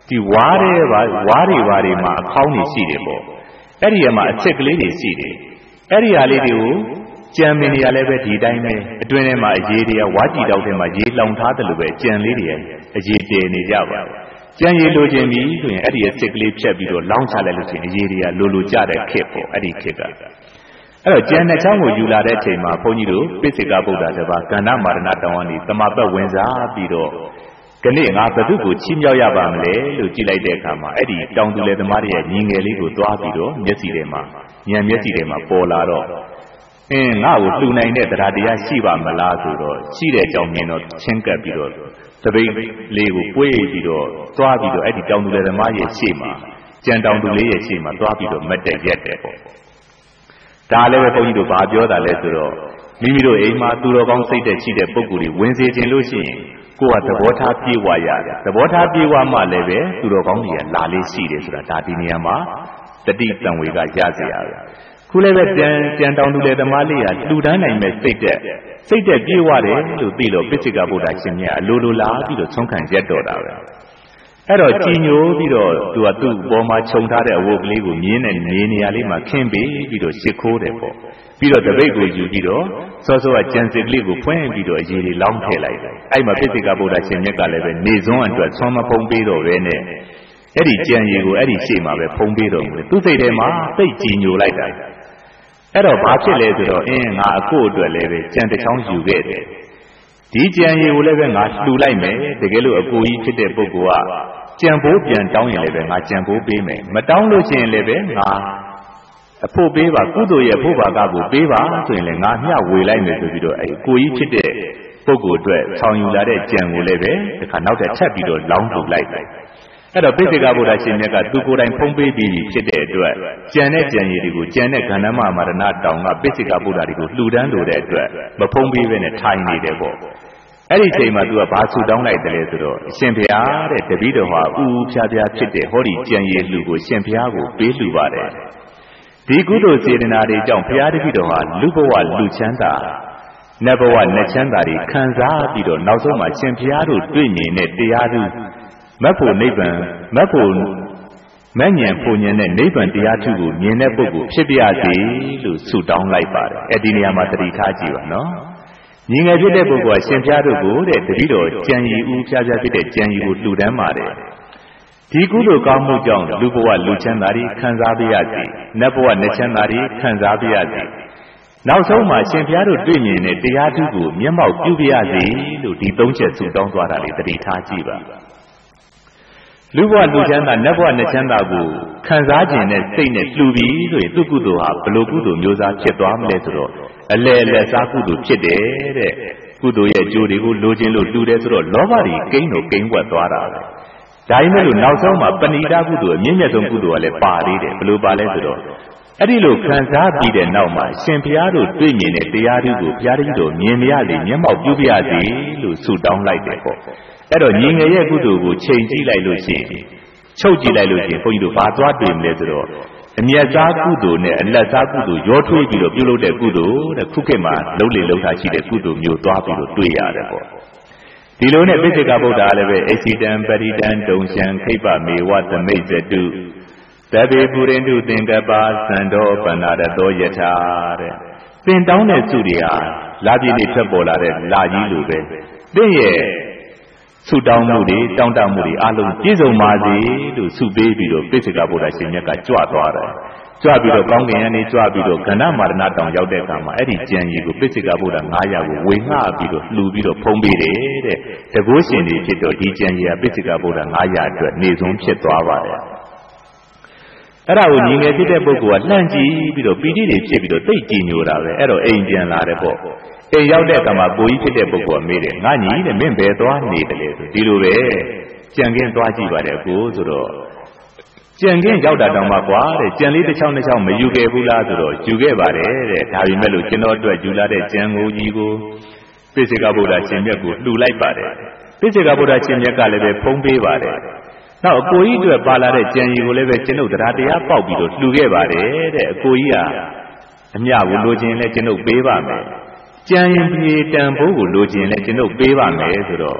ဒီဝါးတွေမှာအခေါင်းတွေရှိတယ်ပေါ့အဲ့ဒီမှာအချက်ကလေးတွေရှိတယ်အဲ့ဒီဟာလေးတွေကိုကြံမင်းတွေကလည်းပဲဒီတိုင်းပဲအတွင်းထဲမှာအရေးတွေကဝါကြည်တောက်ထဲမှာရေလောင်ထားတယ်လို့ပဲကြံလေးတွေအရေးတည်နေကြပါကြံရည်လိုချင်ပြီဆိုရင်အဲ့ဒီအချက်ကလေးဖြတ်ပြီးတော့လောင်းချလိုက်လို့ရှိရင်အရေးတွေကလိုကြတဲ့ခက်ပေါ့အဲ့ဒီခက်ကအဲ့တော့ကျန်တဲ့ချောင်းကိုယူလာတဲ့အချိန်မှာဘုန်းကြီးတို့ပိစိကဗုဒ္ဓတပါးကန္နမာရဏတောင်ကနေသမပတ်ဝင်စားပြီးတော့ကနေ့ငါဘု து ကိုချီးမြှောက်ရပါမလဲလို့ကြည့်လိုက်တဲ့အခါမှာအဲ့ဒီတောင်သူလေသမားတွေရဲ့ညီငယ်လေးကိုသွားပြီးတော့မျက်စိထဲမှာဉာဏ်မျက်စိထဲမှာပေါ်လာတော့ငါ့ကိုလှူနိုင်တဲ့တရားတရားရှိပါမလားဆိုတော့ရှိတဲ့အကြောင်းမြင်တော့ချင်းကပ်ပြီးတော့သပိတ်လေးကိုပွေးပြီးတော့သွားပြီးတော့အဲ့ဒီတောင်သူလေသမားရဲ့ရှေ့မှာကြံတောင်သူလေးရဲ့ရှေ့မှာသွားပြီးတော့မတ်တက်ရက်တယ်ပေါ့ဒါလည်းပဲဘုန်းကြီးတို့ဘာပြောတာလဲဆိုတော့မိမိတို့အိမ်မှာသူတော်ကောင်းစိတ်သက်ရှိတဲ့ပုဂ္ဂိုလ်တွေဝင်စေခြင်းလို့ရှိရင်ကိုယ်ကသဘောထားပြေဝရတယ်သဘောထားပြေဝမှလည်းပဲသူတော်ကောင်းတွေကလာလေးရှိတယ်ဆိုတာဒါဒီနေရာမှာတတိတံဝေကရစေရတယ်ခုလည်းပဲကြံတောင်သူလေသမားလေးကလှူဒန်းနိုင်မဲ့စိတ်သက်ပြေဝတယ်လို့သိတော့ပိစိကဗုဒ္ဓရှင်မြတ်အလိုလိုလာပြီးတော့ဆုံးခံရက်တော်တာပဲအဲ့တော့ကြည်ညိုပြီးတော့သူ့ပေါ်မှာခြုံထားတဲ့အဝတ်ကလေးကိုမြင်းနဲ့နေရာလေးမှာခင်းပေးပြီးတော့ရှ िख ိုးတယ်ပေါ့ပြီးတော့တပိတ်ကိုယူပြီးတော့စောစောကကြံစစ်ကလေးကိုဖွင့်ပြီးတော့အရေးလေးလောင်းထည့်လိုက်တယ်အဲ့မှာပိစိကဗုဒ္ဓရှင်မြတ်ကလည်းပဲနေစွန်းအတွက်ဆွမ်းမဖုံးပေးတော့ပဲနဲ့အဲ့ဒီကြံရည်ကိုအဲ့ဒီရှေ့မှာပဲဖုံးပေးတော့တယ်သူ့စိတ်ထဲမှာသိကြည်ညိုလိုက်တာအဲ့တော့ဘာဖြစ်လဲဆိုတော့ငါအကိုအတွက်လည်းပဲကြံတစ်ချောင်းယူခဲ့တယ်ဒီကြံရည်ကိုလည်းပဲငါလှူလိုက်မယ်တကယ်လို့အကိုကြီးဖြစ်တဲ့ပုဂ္ဂိုလ်ကကြံပိုးပြန်တောင်းရင်လည်းပဲငါကြံပိုးပေးမယ်မတောင်းလို့ရှိရင်လည်းပဲငါအဖို့ပေးပါကုသိုလ်ရဲ့ဖို့ဘာကကိုပေးပါဆိုရင်လည်းငါမျှဝေလိုက်မယ်ဆိုပြီးတော့အဲကိုကြီးဖြစ်တဲ့ပုဂ္ဂိုလ်အတွက်ဆောင်ယူလာတဲ့ကြံကိုလည်းပဲဒီခါနောက်ထပ်ချက်ပြီးတော့လောင်းထုတ်လိုက်တယ်အဲ့တော့ပိစိကဗုဒ္ဓရှင်မြတ်ကသူကိုယ်တိုင်ဖုံးပေးပြီးဖြစ်တဲ့အတွက်ကြံတဲ့ကြံရည်တွေကိုကြံတဲ့ကန္နမမာရဏတောင်ကပိစိကဗုဒ္ဓတွေကိုလှူဒန်းလိုတဲ့အတွက်မဖုံးပေးဘဲနဲ့ထိုင်နေတယ်ပေါ့အဲ့ဒီချိန်မှာသူကဘာဆူတောင်းလိုက်တယ်လဲဆိုတော့အရှင်ဘုရားတဲ့တပည့်တော်ဟာဥဖြားဖြားဖြစ်တဲ့ဟောဒီကြံရည်လူကိုရှင်ဘုရားကိုပေးလှူပါတယ်ဒီကုသိုလ်စေတနာတွေကြောင့်ဘုရားတပည့်တော်ဟာလူဘဝလူချမ်းသာနတ်ဘဝနတ်ချမ်းသာတွေခံစားပြီးတော့နောက်ဆုံးမှာရှင်ဘုရားတို့တွေ့မြင်တဲ့တရားသူမတ်ဖို့နိဗ္ဗာန်မတ်ဖို့မဉ္ဇဉ်ဖို့ဉဏ်နဲ့နိဗ္ဗာန်တရားထုကိုမြင်တဲ့ပုဂ္ဂိုလ်ဖြစ်ပြစေလို့ဆုတောင်းလိုက်ပါတယ်အဲ့ဒီနေရာမှာသတိထားကြည့်ပါနော်ညီငယ်ဖြစ်တဲ့ပုဂ္ဂိုလ်ကရှင်ဘုရားတို့ကိုတဲ့တပည့်တော်ကြံရည်ဥဖြားဖြားဖြစ်တဲ့ကြံရည်ကိုလှူဒန်းပါတယ်ဒီကုသိုလ်ကောင်းမှုကြောင့်လူဘဝလူချမ်းသာတွေခံစားပေးရစေနတ်ဘဝနတ်ချမ်းသာတွေခံစားပေးရစေနောက်ဆုံးမှာရှင်ဘုရားတို့တွေ့မြင်တဲ့တရားထုကိုမျက်မှောက်ပြုပြရစေလို့ဒီသုံးချက်ဆုတောင်းသွားတာလေးသတိထားကြည့်ပါလူဘဝလူချမ်းသာနတ်ဘဝနတ်ချမ်းသာကိုခံစားခြင်းနဲ့စိတ်နဲ့လှူပြီးဆိုရင်သူကုသိုလ်ဟာဘလို့ကုသိုလ်မျိုးစားဖြစ်သွားမလဲဆိုတော့အလယ်စားကုသိုလ်ဖြစ်တယ်တဲ့ကုသိုလ်ရဲ့အကျိုးတွေကိုလိုချင်လို့လှူတယ်ဆိုတော့လောဘတွေကိန်းတော့ကိန်းွက်သွားတာပဲဒါပေမဲ့လို့နောက်ဆုံးမှာပဏိဒကုသိုလ်အမြင့်မြတ်ဆုံးကုသိုလ်ကလည်းပါသေးတယ်ဘလို့ပါလဲဆိုတော့အဲ့ဒီလိုခံစားပြီးတဲ့နောက်မှာရှင်ဘုရားတို့တွေ့မြင်တဲ့တရားဓုကိုဘုရားတပည့်တော်မြင်မရလေမျက်မှောက်ပြုပြရစေလို့ဆုတောင်းလိုက်တယ်ပေါ့အဲ့တော့ညီငယ်ရဲ့ကုသိုလ်ကိုချိန်ကြည့်လိုက်လို့ရှိရင်ချုပ်ကြည့်လိုက်လို့ရှိရင်ဘုန်းကြီးတို့ဘာသွားတွေ့မလဲဆိုတော့အမျက်စားကုသိုလ်နဲ့အလတ်စားကုသိုလ်ရောထွေးပြီးတော့ပြုလုပ်တဲ့ကုသိုလ်တဲ့ခုခေတ်မှာလုံးလေလုံးထားရှိတဲ့ကုသိုလ်မျိုးသွားပြီးတော့တွေ့ရတယ်ပေါ့ဒီလိုနဲ့ပိစိကဗုဒ္ဓကလည်းပဲအစီတံပရိတံတုံရှံခိပ္ပမေဝသမိတ်ဇတုသဗ္ဗေပုရိန္ဒုသင်္ကပ္ပသံတော်ပန္နာရတောယထာတဲ့သင်တောင်းတဲ့စုတွေဟာလာပြည့်နေထွက်ပေါ်လာတဲ့လာကြီးလိုပဲသင်ရဲ့ဆုတောင်းမှုတွေတောင်းတမှုတွေအလုံးပြည့်စုံပါစေလို့ဆုပေးပြီးတော့ပိစိကဗုဒ္ဓရှင်မြတ်ကကြွသွားတယ်ကြွပြီးတော့ကောင်းကင်ကနေကြွပြီးတော့ကန္နမာရဏတောင်ရောက်တဲ့အခါမှာအဲ့ဒီကြံရည်ကိုပိစိကဗုဒ္ဓ900ကိုဝေငှပြီးတော့လှူပြီးတော့ဖုံးပေးတယ်တဲ့တကုရှင်တွေဖြစ်တော့ဒီကြံရည်ကပိစိကဗုဒ္ဓ900အတွက်နေဆုံးဖြစ်သွားပါတယ်အဲ့ဒါကိုညီငယ်ဖြစ်တဲ့ပုဂ္ဂိုလ်ကလှမ်းကြည့်ပြီးတော့ပီတိတွေဖြစ်ပြီးတော့သိကြည်ညိုတာပဲအဲ့တော့အိမ်ပြန်လာတယ်ပေါ့အိမ်ရောက်တဲ့အခါမှာကိုကြီးဖြစ်တဲ့ပုဂ္ဂိုလ်ကမေးတယ်ငါညီတဲ့မင်းဘယ်သွားနေတယ်လဲဆိုဒီလိုပဲကြံခင်းသွားကြည့်ပါတယ်ကိုဆိုတော့ကြံခင်းရောက်တာတောင်မှကွာတဲ့ကြံလေးတစ်ချောင်းတစ်ချောင်းမယူခဲ့ဘူးလားဆိုတော့ယူခဲ့ပါတယ်တဲ့ဒါပေမဲ့လို့ကျွန်တော်အတွက်ယူလာတဲ့ကြံကိုကြီးကိုပိစိကဗုဒ္ဓရှင်မြတ်ကိုလှူလိုက်ပါတယ်ပိစိကဗုဒ္ဓရှင်မြတ်ကလည်းပဲဖုံးပေးပါတယ်နောက်အကိုကြီးအတွက်ပါလာတဲ့ကြံရည်ကိုလည်းပဲကျွန်ုပ်တရားပေါက်ပြီးတော့လှူခဲ့ပါတယ်တဲ့အကိုကြီးကအမြကိုလိုချင်လဲကျွန်ုပ်ပေးပါမယ်ကြံရင်ပြေတန်ဖိုးကိုလိုချင်လဲကျွန်ုပ်ပေးပါမယ်ဆိုတော့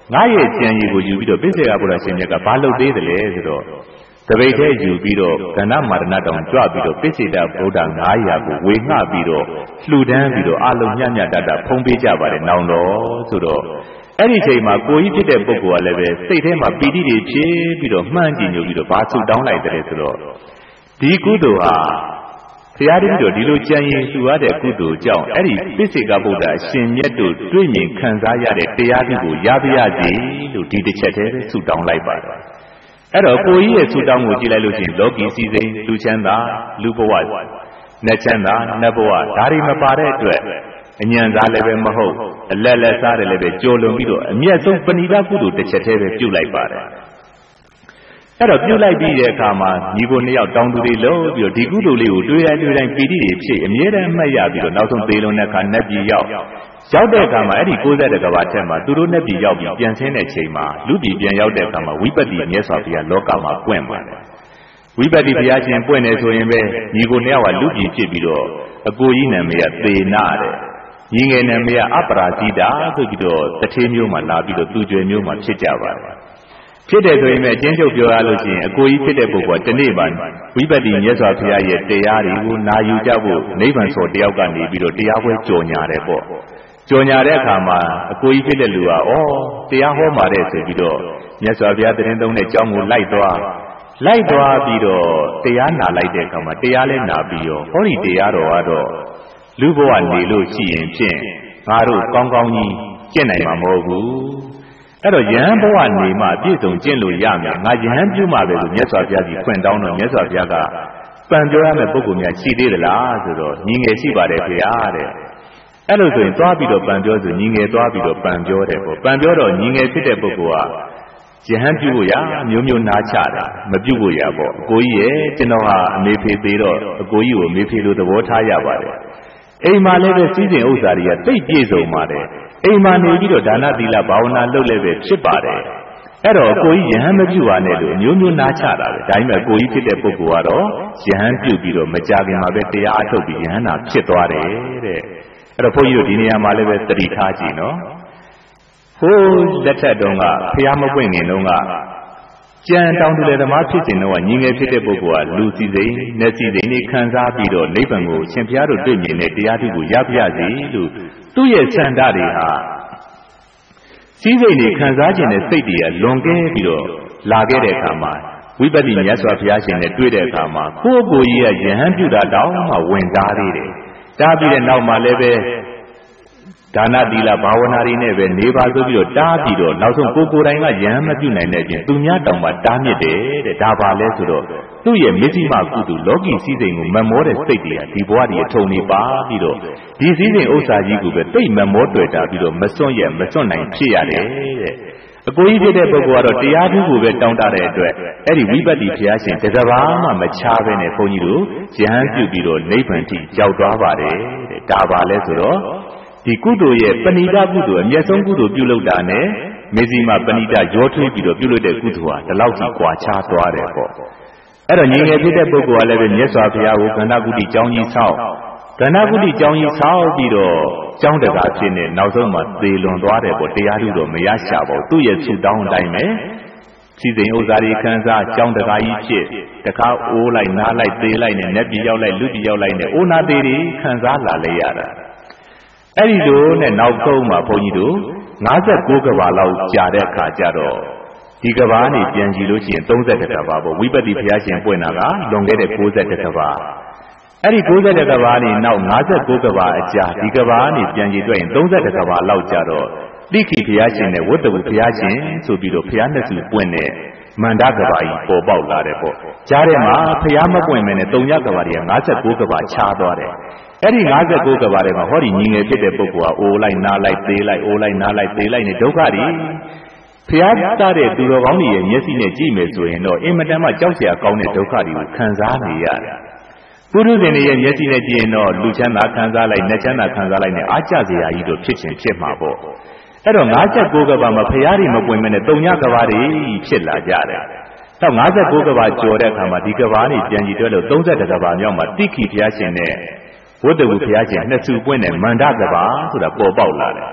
ငါရဲ့ကြံရည်ကိုယူပြီးတော့ပိစေကဘုရားရှင်မြတ်ကဘာလုပ်သေးတယ်လဲဆိုတော့တပိတ်ထဲယူပြီးတော့ကဏ္ဍမာရဏတောင်ကြွပြီးတော့ပိစေတဗုဒ္ဓ900ကိုဝေငှပြီးတော့လှူဒန်းပြီးတော့အလုံးညံ့ညံ့တတဖုံးပေးကြပါတယ်နောင်တော်ဆိုတော့အဲ့ဒီချိန်မှာကိုကြီးဖြစ်တဲ့ပုဂ္ဂိုလ်ကလည်းပဲစိတ်ထဲမှာပီတိတွေဖြစ်ပြီးတော့မှန်းကြည့်ညိုပြီးတော့ဘာဆုတောင်းလိုက်တယ်ဆိုတော့ဒီကုသိုလ်ဟာဘုရားတပည့်တော်ဒီလိုကြံရင်လှူရတဲ့ကုသိုလ်ကြောင့်အဲ့ဒီပိစေကဗုဒ္ဓအရှင်မြတ်တို့တွေ့မြင်ခံစားရတဲ့တရားဓုကိုရပါရစေလို့ဒီတစ်ချက်တည်းဆုတောင်းလိုက်ပါတယ်အဲ့တော့ကိုကြီးရဲ့ဆုတောင်းကိုကြည့်လိုက်လို့ရှိရင်လောကီစည်းစိမ်လူချမ်းသာလူဘဝနတ်ချမ်းသာနတ်ဘဝဒါတွေမပါတဲ့အတွက်အညံသားလည်းပဲမဟုတ်အလက်လက်စားတယ်လည်းပဲကြော်လွန်ပြီးတော့အမျက်ဆုံးပဏိဒကုသိုလ်တစ်ချက်တည်းပဲပြုလိုက်ပါတယ်အဲ့တော့ပြုလိုက်ပြီးတဲ့အခါမှာညီကိုနှစ်ယောက်တောင်းတူတွေလို့ပြီးတော့ဒီကုသိုလ်လေးကိုတွေ့တိုင်းပီတိတွေဖြစ်အမြဲတမ်းမှတ်ရပြီးတော့နောက်ဆုံးသေလုံးတဲ့အခါနတ်ပြည်ရောက်တဲ့အခါမှာအဲ့ဒီ60ကဘာထက်မှာသူတို့နတ်ပြည်ရောက်ပြီးပြန်ဆင်းတဲ့ချိန်မှာလူပြည်ပြန်ရောက်တဲ့အခါမှာဝိပဿနာမြတ်စွာဘုရားလောကမှာပွင့်ပါတယ်ဝိပဿနာဘုရားရှင်ပွင့်နေဆိုရင်ပဲညီကိုနှစ်ယောက်ကလူပြည်ဖြစ်ပြီးတော့အကိုကြီးနာမည်ကသေနာတဲ့ညီငယ်နာမည်ကအပရာဇိတာဆိုပြီးတော့တထေးမျိုးမှာလာပြီးတော့သူကျွေမျိုးမှာဖြစ်ကြပါတယ်ဖြစ်တယ်ဆိုရင်လည်းအချင်းချုပ်ပြောရလို့ရှိရင်အကိုကြီးဖြစ်တဲ့ပုဂ္ဂိုလ်ကတနေ့မှဝိပဿနာမြတ်စွာဘုရားရဲ့တရားတွေကိုနာယူကြဖို့နိဗ္ဗာန်ဆိုတယောက်ကနေပြီးတော့တရားပွဲကြော်ညာတယ်ပေါ့ကြော်ညာတဲ့အခါမှာအကိုကြီးဖြစ်တဲ့လူကတရားဟောမှာတဲ့ဆိုပြီးတော့မြတ်စွာဘုရားသတင်းသုံးတဲ့အကြောင်းကိုလိုက်သွားပြီးတော့တရားနာလိုက်တဲ့အခါမှာတရားလဲနာပြီးတော့ဟောဒီတရားတော်ကတော့လူဘဝနေလို့ရှိရင်ဖြင့်ငါတို့ကောင်းကောင်းကြီးကျင့်နိုင်မှာမဟုတ်ဘူးအဲ့တော့ယဟန်ဘဝနေမှပြည့်စုံကျင့်လို့ရမယ်ငါယဟန်ပြုမှပဲလို့မြတ်စွာဘုရားကြီးခွင့်တောင်းတော့မြတ်စွာဘုရားကပန်ပြောရမယ့်ပုဂ္ဂိုလ်များရှိသေးသလားဆိုတော့ညီငယ်ရှိပါတယ်ခင်ဗျာတဲ့အဲ့လိုဆိုရင်သွားပြီးတော့ပန်ပြောဆိုညီငယ်သွားပြီးတော့ပန်ပြောတယ်ပေါ့ပန်ပြောတော့ညီငယ်ဖြစ်တဲ့ပုဂ္ဂိုလ်ကယဟန်ပြုဖို့ရမျိုးမျိုးနားချတာမပြုဖို့ရပေါ့အကိုကြီးရဲ့ကျွန်တော်ဟာအမေဖေသေးတော့အကိုကြီးကိုမေဖေလိုသဘောထားရပါတယ်အိမ်မှာလည်းပဲစည်းစိမ်ဥစ္စာတွေကတိတ်ပြည့်စုံပါတယ်အိမ်မှာနေပြီးတော့ဒါနသီလဘာဝနာလုပ်လည်းပဲဖြစ်ပါတယ်အဲ့တော့အကိုကြီးယဟန်မပြုပါနဲ့လို့မျိုးမျိုးနားချတာပဲဒါပေမဲ့အကိုကြီးဖြစ်တဲ့ပုဂ္ဂိုလ်ကတော့ယဟန်ပြုပြီးတော့မကြခင်မှာပဲတရားအထုတ်ပြီးယဟန်နာဖြစ်သွားတယ်တဲ့အဲ့တော့ဘုန်းကြီးတို့ဒီနေရာမှာလည်းပဲသတိထားကြည့်နော်ဟိုးလက်ထက်တုန်းကဖျားမပွင့်ခင်တုန်းကကြံတောင်တူလေသမားဖြစ်စဉ်တော့ညီငယ်ဖြစ်တဲ့ပုဂ္ဂိုလ်ကလူစည်းစိမ်နတ်စည်းစိမ်တွေခံစားပြီးတော့နိဗ္ဗာန်ကိုရှင်ဘုရားတို့တွေ့မြင်တဲ့တရားထုကိုရပါရစေလို့သူ့ရဲ့စံတတွေဟာစည်းစိမ်တွေခံစားခြင်းနဲ့စိတ်တွေကလွန်ကဲပြီးတော့လာခဲ့တဲ့အခါမှာဝိပဿနာမြတ်စွာဘုရားရှင်နဲ့တွေ့တဲ့အခါမှာကိုယ့်ကိုယ်ကြီးကယဟန်ပြုတာတောင်မှဝင်စားသေးတယ်တားပြီးတဲ့နောက်မှာလည်းပဲဒါနသီလဘာဝနာတွေနဲ့ပဲနေပါဆိုပြီးတော့တားပြီးတော့နောက်ဆုံးကိုယ်တိုင်ကယဟန်မပြုနိုင်တဲ့အပြင်သူများတောင်မှတားမြစ်တယ်တဲ့ဒါပါလဲဆိုတော့သူ့ရဲ့မစ္စည်းမကုသိုလ်လောကီစည်းစိမ်ကိုမမောတဲ့စိတ်တွေကဒီဘဝတွေအထုံနေပါပြီးတော့ဒီစည်းစိမ်ဥစ္စာကြီးကိုပဲတိတ်မမောတွေ့တာပြီးတော့မစွန့်ရမစွန့်နိုင်ဖြစ်ရတယ်တဲ့အကိုကြီးဖြစ်တဲ့ပုဂ္ဂိုလ်ကတော့တရားထုကိုပဲတောင်းတတဲ့အတွက်အဲ့ဒီဝိပဿနာဘုရားရှင်တကဘာမှမချဘဲနဲ့ဘုန်းကြီးတို့ယဟန်ပြုပြီးတော့နိဗ္ဗာန်ထိရောက်သွားပါတယ်တဲ့ဒါပါလဲဆိုတော့ဒီကုသိုလ်ရဲ့ပဏိဒကုသိုလ်အမျက်ဆုံးကုသိုလ်ပြုလုပ်တာနဲ့မေဇိမပဏိဒရောထွေးပြီးတော့ပြုလုပ်တဲ့ကုသိုလ်ဟာဒီလောက်ကြီးကွာခြားသွားတယ်ပေါ့အဲ့တော့ညီငယ်ဖြစ်တဲ့ပုဂ္ဂိုလ်ကလည်းပဲမြတ်စွာဘုရားကိုကန္တကုတိကျောင်းကြီးဆောက်ကန္တကုတိကျောင်းကြီးဆောက်ပြီးတော့ကျောင်းတကာဖြစ်နေနောက်ဆုံးမှသေလွန်သွားတယ်ပေါ့တရားထုတော့မရရှာပါဘူးသူ့ရဲ့ဆုတောင်းအတိုင်းပဲစီစဉ်ဥစ္စာတွေခံစားကျောင်းတကာကြီးဖြစ်တခါအိုးလိုက်နားလိုက်သေးလိုက်နဲ့နတ်ပြည်ရောက်လိုက်လူပြည်ရောက်လိုက်နဲ့အိုးနာသေးတွေခံစားလာလေရတာအဲ့ဒီလိုနဲ့နောက်ဆုံးမှာဘုန်းကြီးတို့59ကဘာလောက်ကြာတဲ့အခါကျတော့ဒီကဘာနေပြန်ကြည့်လို့ရှိရင်32ကဘာပေါ့ဝိပဿနာဘုရားရှင်ပွင့်တာကလွန်ခဲ့တဲ့62ကဘာအဲ့ဒီ62ကဘာနေနောက်59ကဘာအကြာဒီကဘာနေပြန်ကြည့်တွေ့ရင်32ကဘာလောက်ကြာတော့တိခိဘုရားရှင်နဲ့ဝတ္တဘုဘုရားရှင်ဆိုပြီးတော့ဘုရားနှစ်စုပွင့်တဲ့မန္တကဘာကြီးပေါ်ပေါက်လာတယ်ပေါ့ကြားထဲမှာဘုရားမပွင့်မနဲ့3ညကဘာတွေက59ကဘာခြားသွားတယ်အဲ့ဒီ59ကဘာတွေမှာဟောဒီညီငယ်ဖြစ်တဲ့ပုဂ္ဂိုလ်ကအိုးလိုက်နားလိုက်သေးလိုက်အိုးလိုက်နားလိုက်သေးလိုက်နဲ့ဒုက္ခတွေဖျားသားတဲ့သူတော်ကောင်းတွေရဲ့မျက်စိနဲ့ကြည့်မယ်ဆိုရင်တော့အင်မတန်မှကြောက်စရာကောင်းတဲ့ဒုက္ခတွေကိုခံစားနေရတယ်ပုရုဇဉ်တွေရဲ့မျက်စိနဲ့ကြည့်ရင်တော့လူချမ်းသာခံစားလိုက်နတ်ချမ်းသာခံစားလိုက်နဲ့အားကျစရာကြီးတို့ဖြစ်ခြင်းဖြစ်မှာပေါ့အဲ့တော့59ကဘာမှာဖျားတွေမပွင့်မနဲ့3ညကဘာတွေဖြစ်လာကြတယ်တော့59ကဘာကျော်တဲ့အခါမှာဒီကဘာတွေပြန်ကြည့်တွဲလို့32ကဘာမြောက်မှာတိခိဘုရားရှင်နဲ့ဝတ္တဘုဘုရားရှင်နှစ်စုပွင့်တဲ့မန္တကဘာဆိုတာပေါ်ပေါက်လာတယ်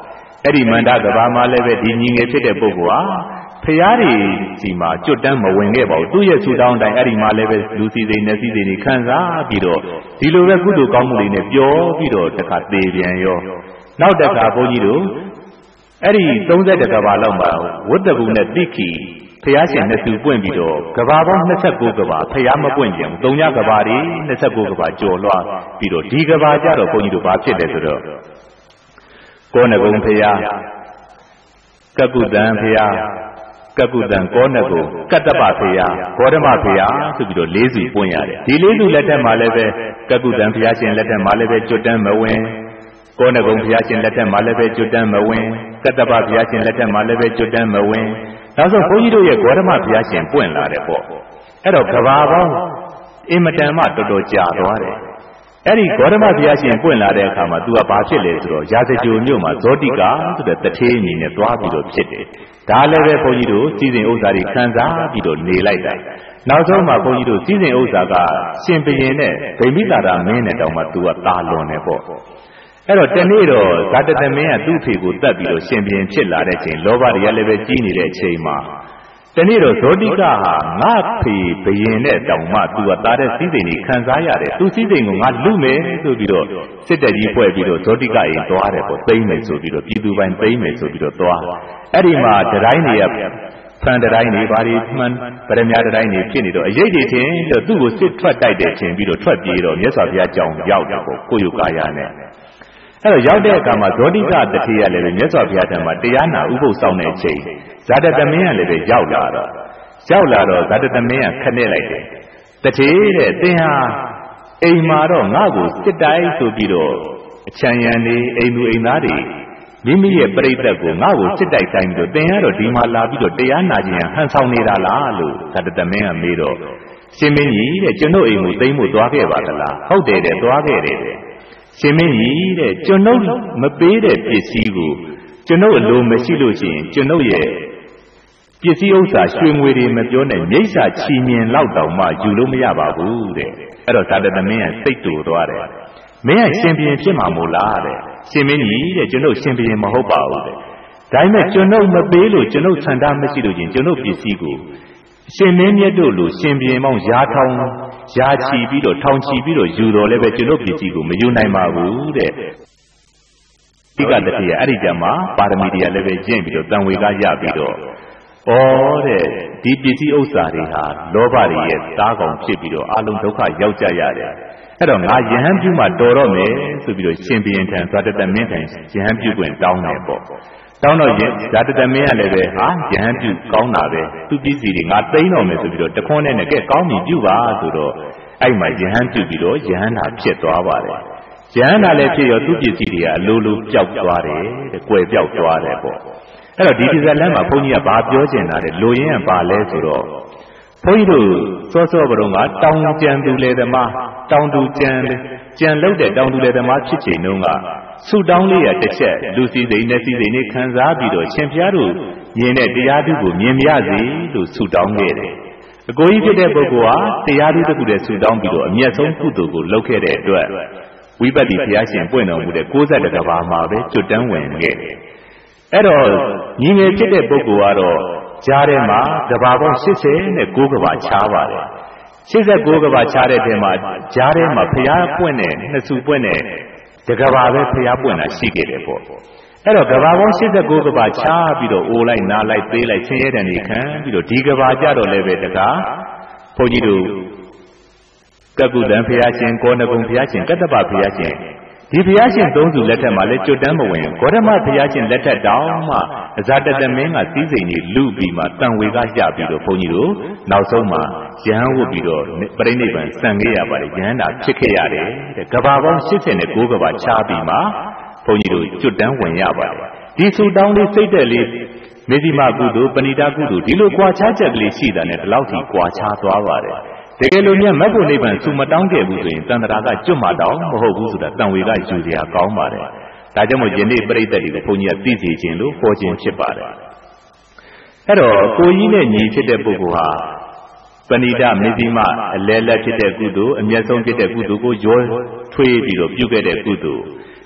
အဲ့ဒီမန္တကဘာမှာလည်းပဲဒီညီငယ်ဖြစ်တဲ့ပုဂ္ဂိုလ်ဟာဖျားတွေစီမှာကျွတ်တန်းမဝင်ခဲ့ပါဘူးသူ့ရဲ့ဆူတောင်းတိုင်းအဲ့ဒီမှာလည်းပဲလူစီစိန်နဲ့စီစိန်တွေခံစားပြီးတော့ဒီလိုပဲကုသိုလ်ကောင်းမှုတွေနဲ့ပျော်ပြီးတော့တခါသေပြန်ရောနောက်တခါဘုန်းကြီးတို့အဲ့ဒီ30ကဘာလောက်မှာဝတ္တကူနဲ့တိခိဖျားရှင်နဲ့သူပွင့်ပြီးတော့ကဘာပေါင်း29ကဘာဖျားမပွင့်ကြဘူး3ညကဘာတွေ29ကဘာကျော်လွှားပြီးတော့ဒီကဘာကြတော့ဘုန်းကြီးတို့ဘာဖြစ်လဲဆိုတော့ကောဏဂုံဖျားကကုတံဖျားကကုတံကောဏဂုံကတ္တပဖျားဘောဓမဖျားဆိုပြီးတော့၄စုပွင့်ရတယ်ဒီ၄စုလက်ထက်မှာလည်းပဲကကုတံဖျားရှင်လက်ထက်မှာလည်းပဲကျွတ်တန်းမဝင်ကောဏဂုံဘုရားရှင်လက်ထက်မှာလည်းပဲကျွတ်တန်းမဝင်ကတ္တပဘုရားရှင်လက်ထက်မှာလည်းပဲကျွတ်တန်းမဝင်နောက်ဆုံးဘုန်းကြီးတို့ရဲ့ဂေါတမဘုရားရှင်ပွင့်လာတယ်ပေါ့အဲ့တော့ကဘာပေါင်းအင်မတန်မှတော်တော်ကြာသွားတယ်အဲ့ဒီဂေါတမဘုရားရှင်ပွင့်လာတဲ့အခါမှာသူကဘာဖြစ်လဲဆိုတော့ရာဇဂြိုမြို့မှာဇောတိကာဆိုတဲ့တထေးအနေနဲ့သွားပြီးတော့ဖြစ်တယ်ဒါလည်းပဲဘုန်းကြီးတို့စီစဉ်ဥစ္စာတွေခံစားပြီးတော့နေလိုက်တာနောက်ဆုံးမှာဘုန်းကြီးတို့စီစဉ်ဥစ္စာကရှင်ဘုရင်နဲ့ဗိမိတာရမင်းနဲ့တောင်မှသူကတာလွန်တယ်ပေါ့အဲ့တော့တနေ့တော့ဇာတသမင်းကသူ့ဖေကိုတတ်ပြီးတော့ရှင်ဘုရင်ဖြစ်လာတဲ့ချိန်လောဘတွေကလည်းပဲကြီးနေတဲ့အချိန်မှာတနေ့တော့ဇောတိကဟာငါဖေဘုရင်နဲ့တောင်မှသူကတာတဲ့စီးစိမ်ကြီးခံစားရတယ်သူစီးစိမ်ကိုငါလူမယ်ဆိုပြီးတော့စစ်တပ်ကြီးဖွဲ့ပြီးတော့ဇောတိကအိမ်သွားတယ်ပေါ့သိမ့်မယ်ဆိုပြီးတော့ပြည်သူပိုင်းသိမ့်မယ်ဆိုပြီးတော့သွားအဲ့ဒီမှာတတိုင်းတွေကဖန်တိုင်းတွေဘာတွေမှန်ဗရမ ्या တိုင်းတွေဖြစ်နေတော့အရေးကြီးချင်းတော့သူ့ကိုစစ်ထွက်တိုက်တဲ့ချင်းပြီးတော့ထွက်ပြေးတော့မြတ်စွာဘုရားကြောင်ရောက်တာပေါ့ကိုယုကာယနဲ့အဲ့တော့ရောက်တဲ့အခါမှာဇောတိကတထေရလည်းပဲမြတ်စွာဘုရားထံမှာတရားနာဥပုသ်ဆောင်တဲ့အချိန်ဇာတသမင်းကလည်းပဲရောက်လာတော့ဇာတသမင်းကခနဲ့လိုက်တယ်တထေတဲ့သင်ဟာအိမ်မှာတော့ငါ့ကိုစစ်တိုက်ဆိုပြီးတော့အချမ်းရံနေအိမ်သူအိမ်သားတွေမိမိရဲ့ပြိတ္တကိုငါ့ကိုစစ်တိုက်တိုင်းပြီးတော့သင်ကတော့ဒီမှာလာပြီးတော့တရားနာခြင်းဟန်ဆောင်နေတာလားလို့ဇာတသမင်းကမေးတော့ရှင်မင်းကြီးတဲ့ကျွန်တော်အိမ်ကိုသိမ်းဖို့သွားခဲ့ပါသလားဟုတ်တယ်တဲ့သွားခဲ့တယ်တဲ့ရှင်မင်းကြီးတဲ့ကျွန်ုပ်မပေးတဲ့ပစ္စည်းကိုကျွန်ုပ်အလိုမရှိလို့ရှိရင်ကျွန်ုပ်ရဲ့ပစ္စည်းဥစ္စာရွှေငွေတွေမပြောနဲ့မြိတ်စာချီမြင်လောက်တောင်မှယူလို့မရပါဘူးတဲ့အဲ့တော့ဇာတသမင်းကစိတ်တူသွားတယ်မင်းကရှင်ဘုရင်ဖြစ်မှာမို့လားတဲ့ရှင်မင်းကြီးတဲ့ကျွန်ုပ်ရှင်ဘုရင်မဟုတ်ပါဘူးတဲ့ဒါပေမဲ့ကျွန်ုပ်မပေးလို့ကျွန်ုပ်ဆန္ဒမရှိလို့ချင်းကျွန်ုပ်ပစ္စည်းကိုရှင်မင်းမြတ်တို့လိုရှင်ဘုရင်မောင်းရာထောင်ရာချီပြီးတော့ထောင်ချီပြီးတော့ယူတော်လည်းပဲကျွန်ုပ်ပစ္စည်းကိုမယူနိုင်ပါဘူးတဲ့ဒီကတည်းကအဲ့ဒီကြမှာပါရမီတရားလည်းပဲကျင့်ပြီးတော့တန်ဝေကရပြီးတော့ဩတဲ့ဒီပစ္စည်းဥစ္စာတွေဟာလောဘတွေရဲ့သားကောင်ဖြစ်ပြီးတော့အလုံးဒုက္ခရောက်ကြရတယ်အဲ့တော့ငါယဟန်ပြုမှတော်တော့မယ်ဆိုပြီးတော့ရှင်ဘုရင်ထံဇာတသမင်းထံယဟန်ပြုခွင့်တောင်းတယ်ပေါ့တောင်းတော့ဇာတသမင်းကလည်းပဲဟာယဟန်ပြုကောင်းတာပဲသူပစ္စည်းတွေငါသိမ်းတော့မယ်ဆိုပြီးတော့တခွန်းနဲ့ကဲကောင်းပြီပြုပါဆိုတော့အဲ့မှာယဟန်ပြုပြီးတော့ယဟန်သာဖြစ်သွားပါတယ်ယဟန်သာလည်းဖြစ်ရောသူပစ္စည်းတွေကအလိုလိုပျောက်သွားတယ်တဲ့ကွယ်ပျောက်သွားတယ်ပေါ့အဲ့တော့ဒီဒီဇလန်မှာဘုန်းကြီးကဘာပြောချင်တာလဲလိုရင်းကပါလဲဆိုတော့ဘုန်းကြီးတို့စောစောဘုံကတောင်ကြံသူလေသမားတောင်သူကြံလောက်တဲ့တောင်သူလေသမားဖြစ်ချိန်တုန်းကဆုတောင်းလေးရတစ်ချက်လူစည်းစိမ်နဲ့စည်းစိမ်နဲ့ခံစားပြီးတော့ရှင်ဖျားတို့မြင်တဲ့တရားသူကိုမြင်မရစေလို့ဆုတောင်းခဲ့တယ်အကိုကြီးဖြစ်တဲ့ပုဂ္ဂိုလ်ဟာတရားသူတစ်ခုတည်းဆုတောင်းပြီးတော့အမျက်ဆုံးကုသိုလ်ကိုလုပ်ခဲ့တဲ့အတွက်ဝိပဿနာဘုရားရှင်ပွင့်တော်မူတဲ့62ကဘာမှာပဲကျွတ်တန်းဝင်ခဲ့တယ်အဲ့တော့ညီငယ်ဖြစ်တဲ့ပုဂ္ဂိုလ်ကတော့ကြားထဲမှာကဘာပေါင်း89ကဘာခြားပါတယ်89ကဘာခြားတဲ့ထဲမှာကြားထဲမှာဘုရားပွင့်တဲ့နှစ်စုပွင့်တဲ့တကဘာပဲဘုရားပွင့်တာရှိခဲ့တယ်ပေါ့အဲ့တော့ကဘာပေါင်း89ကဘာခြားပြီးတော့အိုလိုက်နားလိုက်သေးလိုက်ဆင်းရဲတဲ့နေခံပြီးတော့ဒီကဘာကြတော့လည်းပဲတကားဘုန်းကြီးတို့ကကုတံဘုရားရှင်ကောဏဂုံဘုရားရှင်ကတ္တပဘုရားရှင်ဒီဘုရားရှင်သုံးစုလက်ထက်မှာလည်းကျွတ်တန်းမဝင်ဂေါတမဘုရားရှင်လက်ထက်တောင်မှအဇာတသမင်းကစည်းစိမ်ကြီးလူပြီးမှတန်ဝေကရပြီးတော့ဘုန်းကြီးတို့နောက်ဆုံးမှာယဟန်ဝတ်ပြီးတော့ပြိဋိဘံဆံခဲ့ရပါတယ်ယဟန်တာဖြစ်ခဲ့ရတယ်တဲ့ကဘာပေါင်း89ကဘာခြားပြီးမှဘုန်းကြီးတို့ကျွတ်တန်းဝင်ရပါတယ်ဒီဆူတောင်းလေးစိတ်သက်လေးမေဇိမကုသိုလ်ပဏိတာကုသိုလ်ဒီလိုကြွားချချက်ကလေးရှိတာနဲ့ဒီလောက်ထိကြွားချသွားပါတယ်တကယ်လို့မြတ်မဂ္ဂုနိဗ္ဗာန်သူမတောင်းခဲ့ဘူးဆိုရင်တန်ត្រာကကျွတ်မှတောင်းမဟုတ်ဘူးဆိုတာတန်ဝေကယူစရာကောင်းပါတယ်။ဒါကြောင့်မို့ယနေ့ပြိဿတွေကိုဘုန်းကြီးကသိစေခြင်းလို့ဟောခြင်းဖြစ်ပါတယ်။အဲ့တော့ကိုကြီးနဲ့ညီဖြစ်တဲ့ပုဂ္ဂိုလ်ဟာပဏိတမေဇိမအလဲလက်ဖြစ်တဲ့ကုသိုလ်အမျက်ဆုံးဖြစ်တဲ့ကုသိုလ်ကိုရောထွေးပြီးတော့ပြုခဲ့တဲ့ကုသိုလ်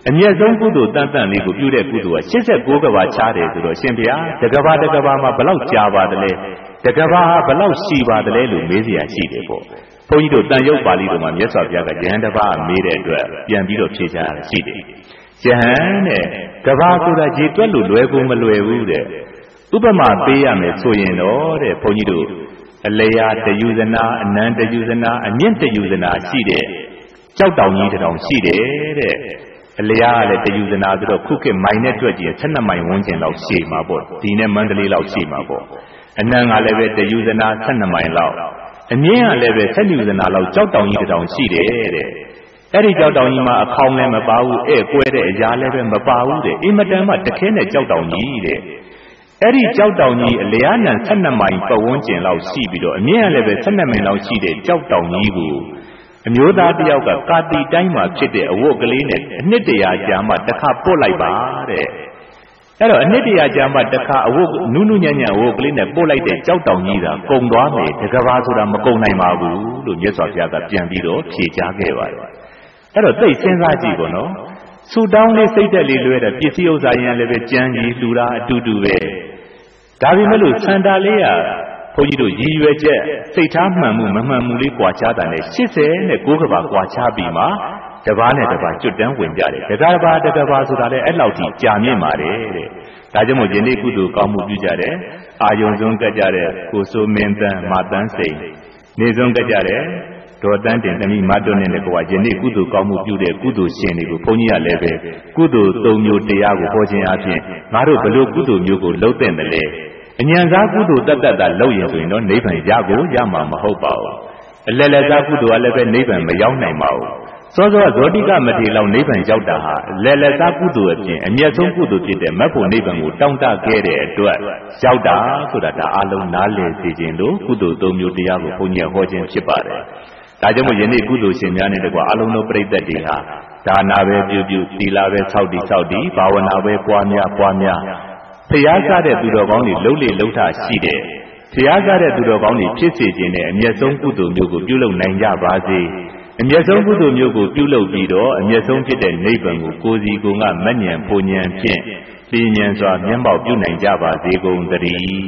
အမြတ်ဆုံးကုသိုလ်တန်တန်လေးကိုပြုတဲ့ကုသိုလ်က89ကဘာချားတယ်ဆိုတော့ရှင်ဘုရားတကဘာမှာဘလောက်ကြာပါတယ်လဲတကဘာဟာဘလောက်ရှိပါတယ်လဲလို့မေးစရာရှိတယ်ပေါ့ဘုန်းကြီးတို့တန်ရုပ်ပါဠိတော်မှာမြတ်စွာဘုရားကယဟန်တစ်ပါးမေးတဲ့အတွက်ပြန်ပြီးတော့ဖြေချရရှိတယ်ယဟန်တဲ့ကဘာဆိုတာရေတွက်လို့လွယ်ကိုမလွယ်ဘူးတဲ့ဥပမာပေးရမယ်ဆိုရင်တော့တဲ့ဘုန်းကြီးတို့အလျာတယူဇနာအနန္တယူဇနာအမြင့်တယူဇနာရှိတဲ့ကြောက်တောင်ကြီးတစ်တောင်ရှိတယ်တဲ့အလျားကလည်းတယူဇနာဆိုတော့ခုခေတ်မိုင်နဲ့တွက်ကြည့်12မိုင်ဝန်းကျင်လောက်ရှည်မှာပေါ့ဒီနဲ့မန္တလေးလောက်ရှည်မှာပေါ့အနံကလည်းပဲတယူဇနာ12မိုင်လောက်အမြင့်ကလည်းပဲ7ယူဇနာလောက်ကြောက်တောင်ကြီးတစ်တောင်ရှိတယ်တဲ့အဲ့ဒီကြောက်တောင်ကြီးမှာအခေါင်လည်းမပါဘူးကွဲတဲ့အရာလည်းပဲမပါဘူးတဲ့အင်မတန်မှတခဲနဲ့ကြောက်တောင်ကြီးတဲ့အဲ့ဒီကြောက်တောင်ကြီးအလျားနံ12မိုင်ပတ်ဝန်းကျင်လောက်ရှိပြီးတော့အမြင့်ကလည်းပဲ12မိုင်လောက်ရှိတဲ့ကြောက်တောင်ကြီးကိုအမျိုးသားတယောက်ကကာတီတိုင်းမှာဖြစ်တဲ့အဝတ်ကလေးနဲ့အနှစ်တရာကြာမှတစ်ခါပို့လိုက်ပါတဲ့အဲ့တော့အနှစ်တရာကြာမှတစ်ခါအဝတ်နုနုညံ့ညံ့အဝတ်ကလေးနဲ့ပို့လိုက်တဲ့ကြောက်တောင်ကြီးကကုံသွားမယ်တကဘာဆိုတာမကုံနိုင်ပါဘူးလို့မြတ်စွာဘုရားကပြန်ပြီးတော့ဖြေကြားခဲ့ပါတယ်အဲ့တော့သိစဉ်းစားကြည့်ပေါ့နော်ဆူတောင်းလေးစိတ်သက်လေးလွဲတဲ့ပစ္စည်းဥစ္စာရင်လည်းပဲကြမ်းကြီးလှူတာအတူတူပဲဒါပေမဲ့လို့စန္ဒာလေးကဘုန်းကြီးတို့ရည်ရွယ်ချက်စိတ်ထားမှန်မှုမမှန်မှုလေးကွာခြားတာနဲ့89ကဘာကွာခြားပြီးမှတဘာနဲ့တဘာကျွတ်တန်းဝင်ကြတယ်တကဘာဆိုတာလည်းအဲ့လောက်ထိကြာမြင့်ပါတယ်တဲ့ဒါကြောင့်မို့ယနေ့ကုသိုလ်ကောင်းမှုပြုကြတယ်အာယုံဆုံးကကြတဲ့ကိုစိုးမင်းတန်းမတန်းစိန်နေဆုံးကကြတဲ့ဒေါ်တန်းတင်သမီးမတွန်းနေတဲ့ကွာယနေ့ကုသိုလ်ကောင်းမှုပြုတဲ့ကုသိုလ်ရှင်တွေကိုဘုန်းကြီးကလည်းပဲကုသိုလ်3မျိုးတရားကိုဟောခြင်းအပြင်ငါတို့ဘလို့ကုသိုလ်မျိုးကိုလုပ်တဲ့တယ်လေအဉ္ဇဏ်စားကုသိုလ်တတ်တာလုပ်ရင်ဆိုရင်တော့နိဗ္ဗာန်ရမှာမဟုတ်ပါဘူးအလယ်လက်စားကုသိုလ်ကလည်းပဲနိဗ္ဗာန်မရောက်နိုင်ပါဘူးစောစောဇောတိကမထေလောက်နိဗ္ဗာန်ရောက်တာဟာအလယ်လက်စားကုသိုလ်အပြင်အမြတ်ဆုံးကုသိုလ်ဖြစ်တဲ့မတ်ဖို့နိဗ္ဗာန်ကိုတောင်းတခဲ့တဲ့အတွက်ရောက်တာဆိုတာဒါအလုံးနားလည်စေခြင်းလို့ကုသိုလ်3မျိုးတရားကိုဘုန်းကြီးဟောခြင်းဖြစ်ပါတယ်ဒါကြောင့်မို့ယနေ့ကုသိုလ်ရှင်များနဲ့တကွာအလုံးစုံပြိတ္တတွေဟာဒါနာပဲပြုသီလပဲဆောက်တည်ဘာဝနာပဲပွားများဖျားစားတဲ့သူတော်ကောင်းတွေလှုပ်လေလှုပ်ထရှိတယ်ဖျားစားတဲ့သူတော်ကောင်းတွေဖြစ်စေခြင်းနဲ့အမျက်ဆုံးကုသိုလ်မျိုးကိုပြုလုပ်နိုင်ကြပါစေအမျက်ဆုံးကုသိုလ်မျိုးကိုပြုလုပ်ပြီးတော့အမျက်ဆုံးဖြစ်တဲ့နိဗ္ဗာန်ကိုကိုယ်စီကိုယ်ကမဉ္ဇဉ်ပူဉ္ဇဉ်ဖြင့်လျင်ဉ္ဇဉ်စွာမျက်မှောက်ပြုနိုင်ကြပါစေကုန်သတည်း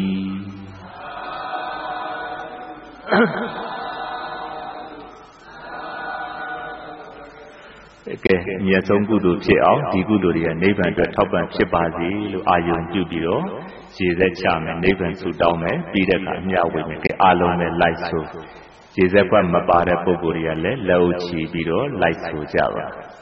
ကဲအမြတ်ဆုံးကုသိုလ်ဖြစ်အောင်ဒီကုသိုလ်တွေကနိဗ္ဗာန်အတွက်ထောက်ပံ့ဖြစ်ပါစေလို့အာယုံပြုပြီးတော့ရေစက်ချမယ်နိဗ္ဗာန်ဆုတောင်းမယ်ပြီးတဲ့အခါအမြဝေမယ်ကဲအားလုံးပဲလိုက်ဆိုရေစက်ကွက်မပါတဲ့ပုဂ္ဂိုလ်တွေကလည်းလက်အုပ်ချီပြီးတော့လိုက်ဆိုကြပါ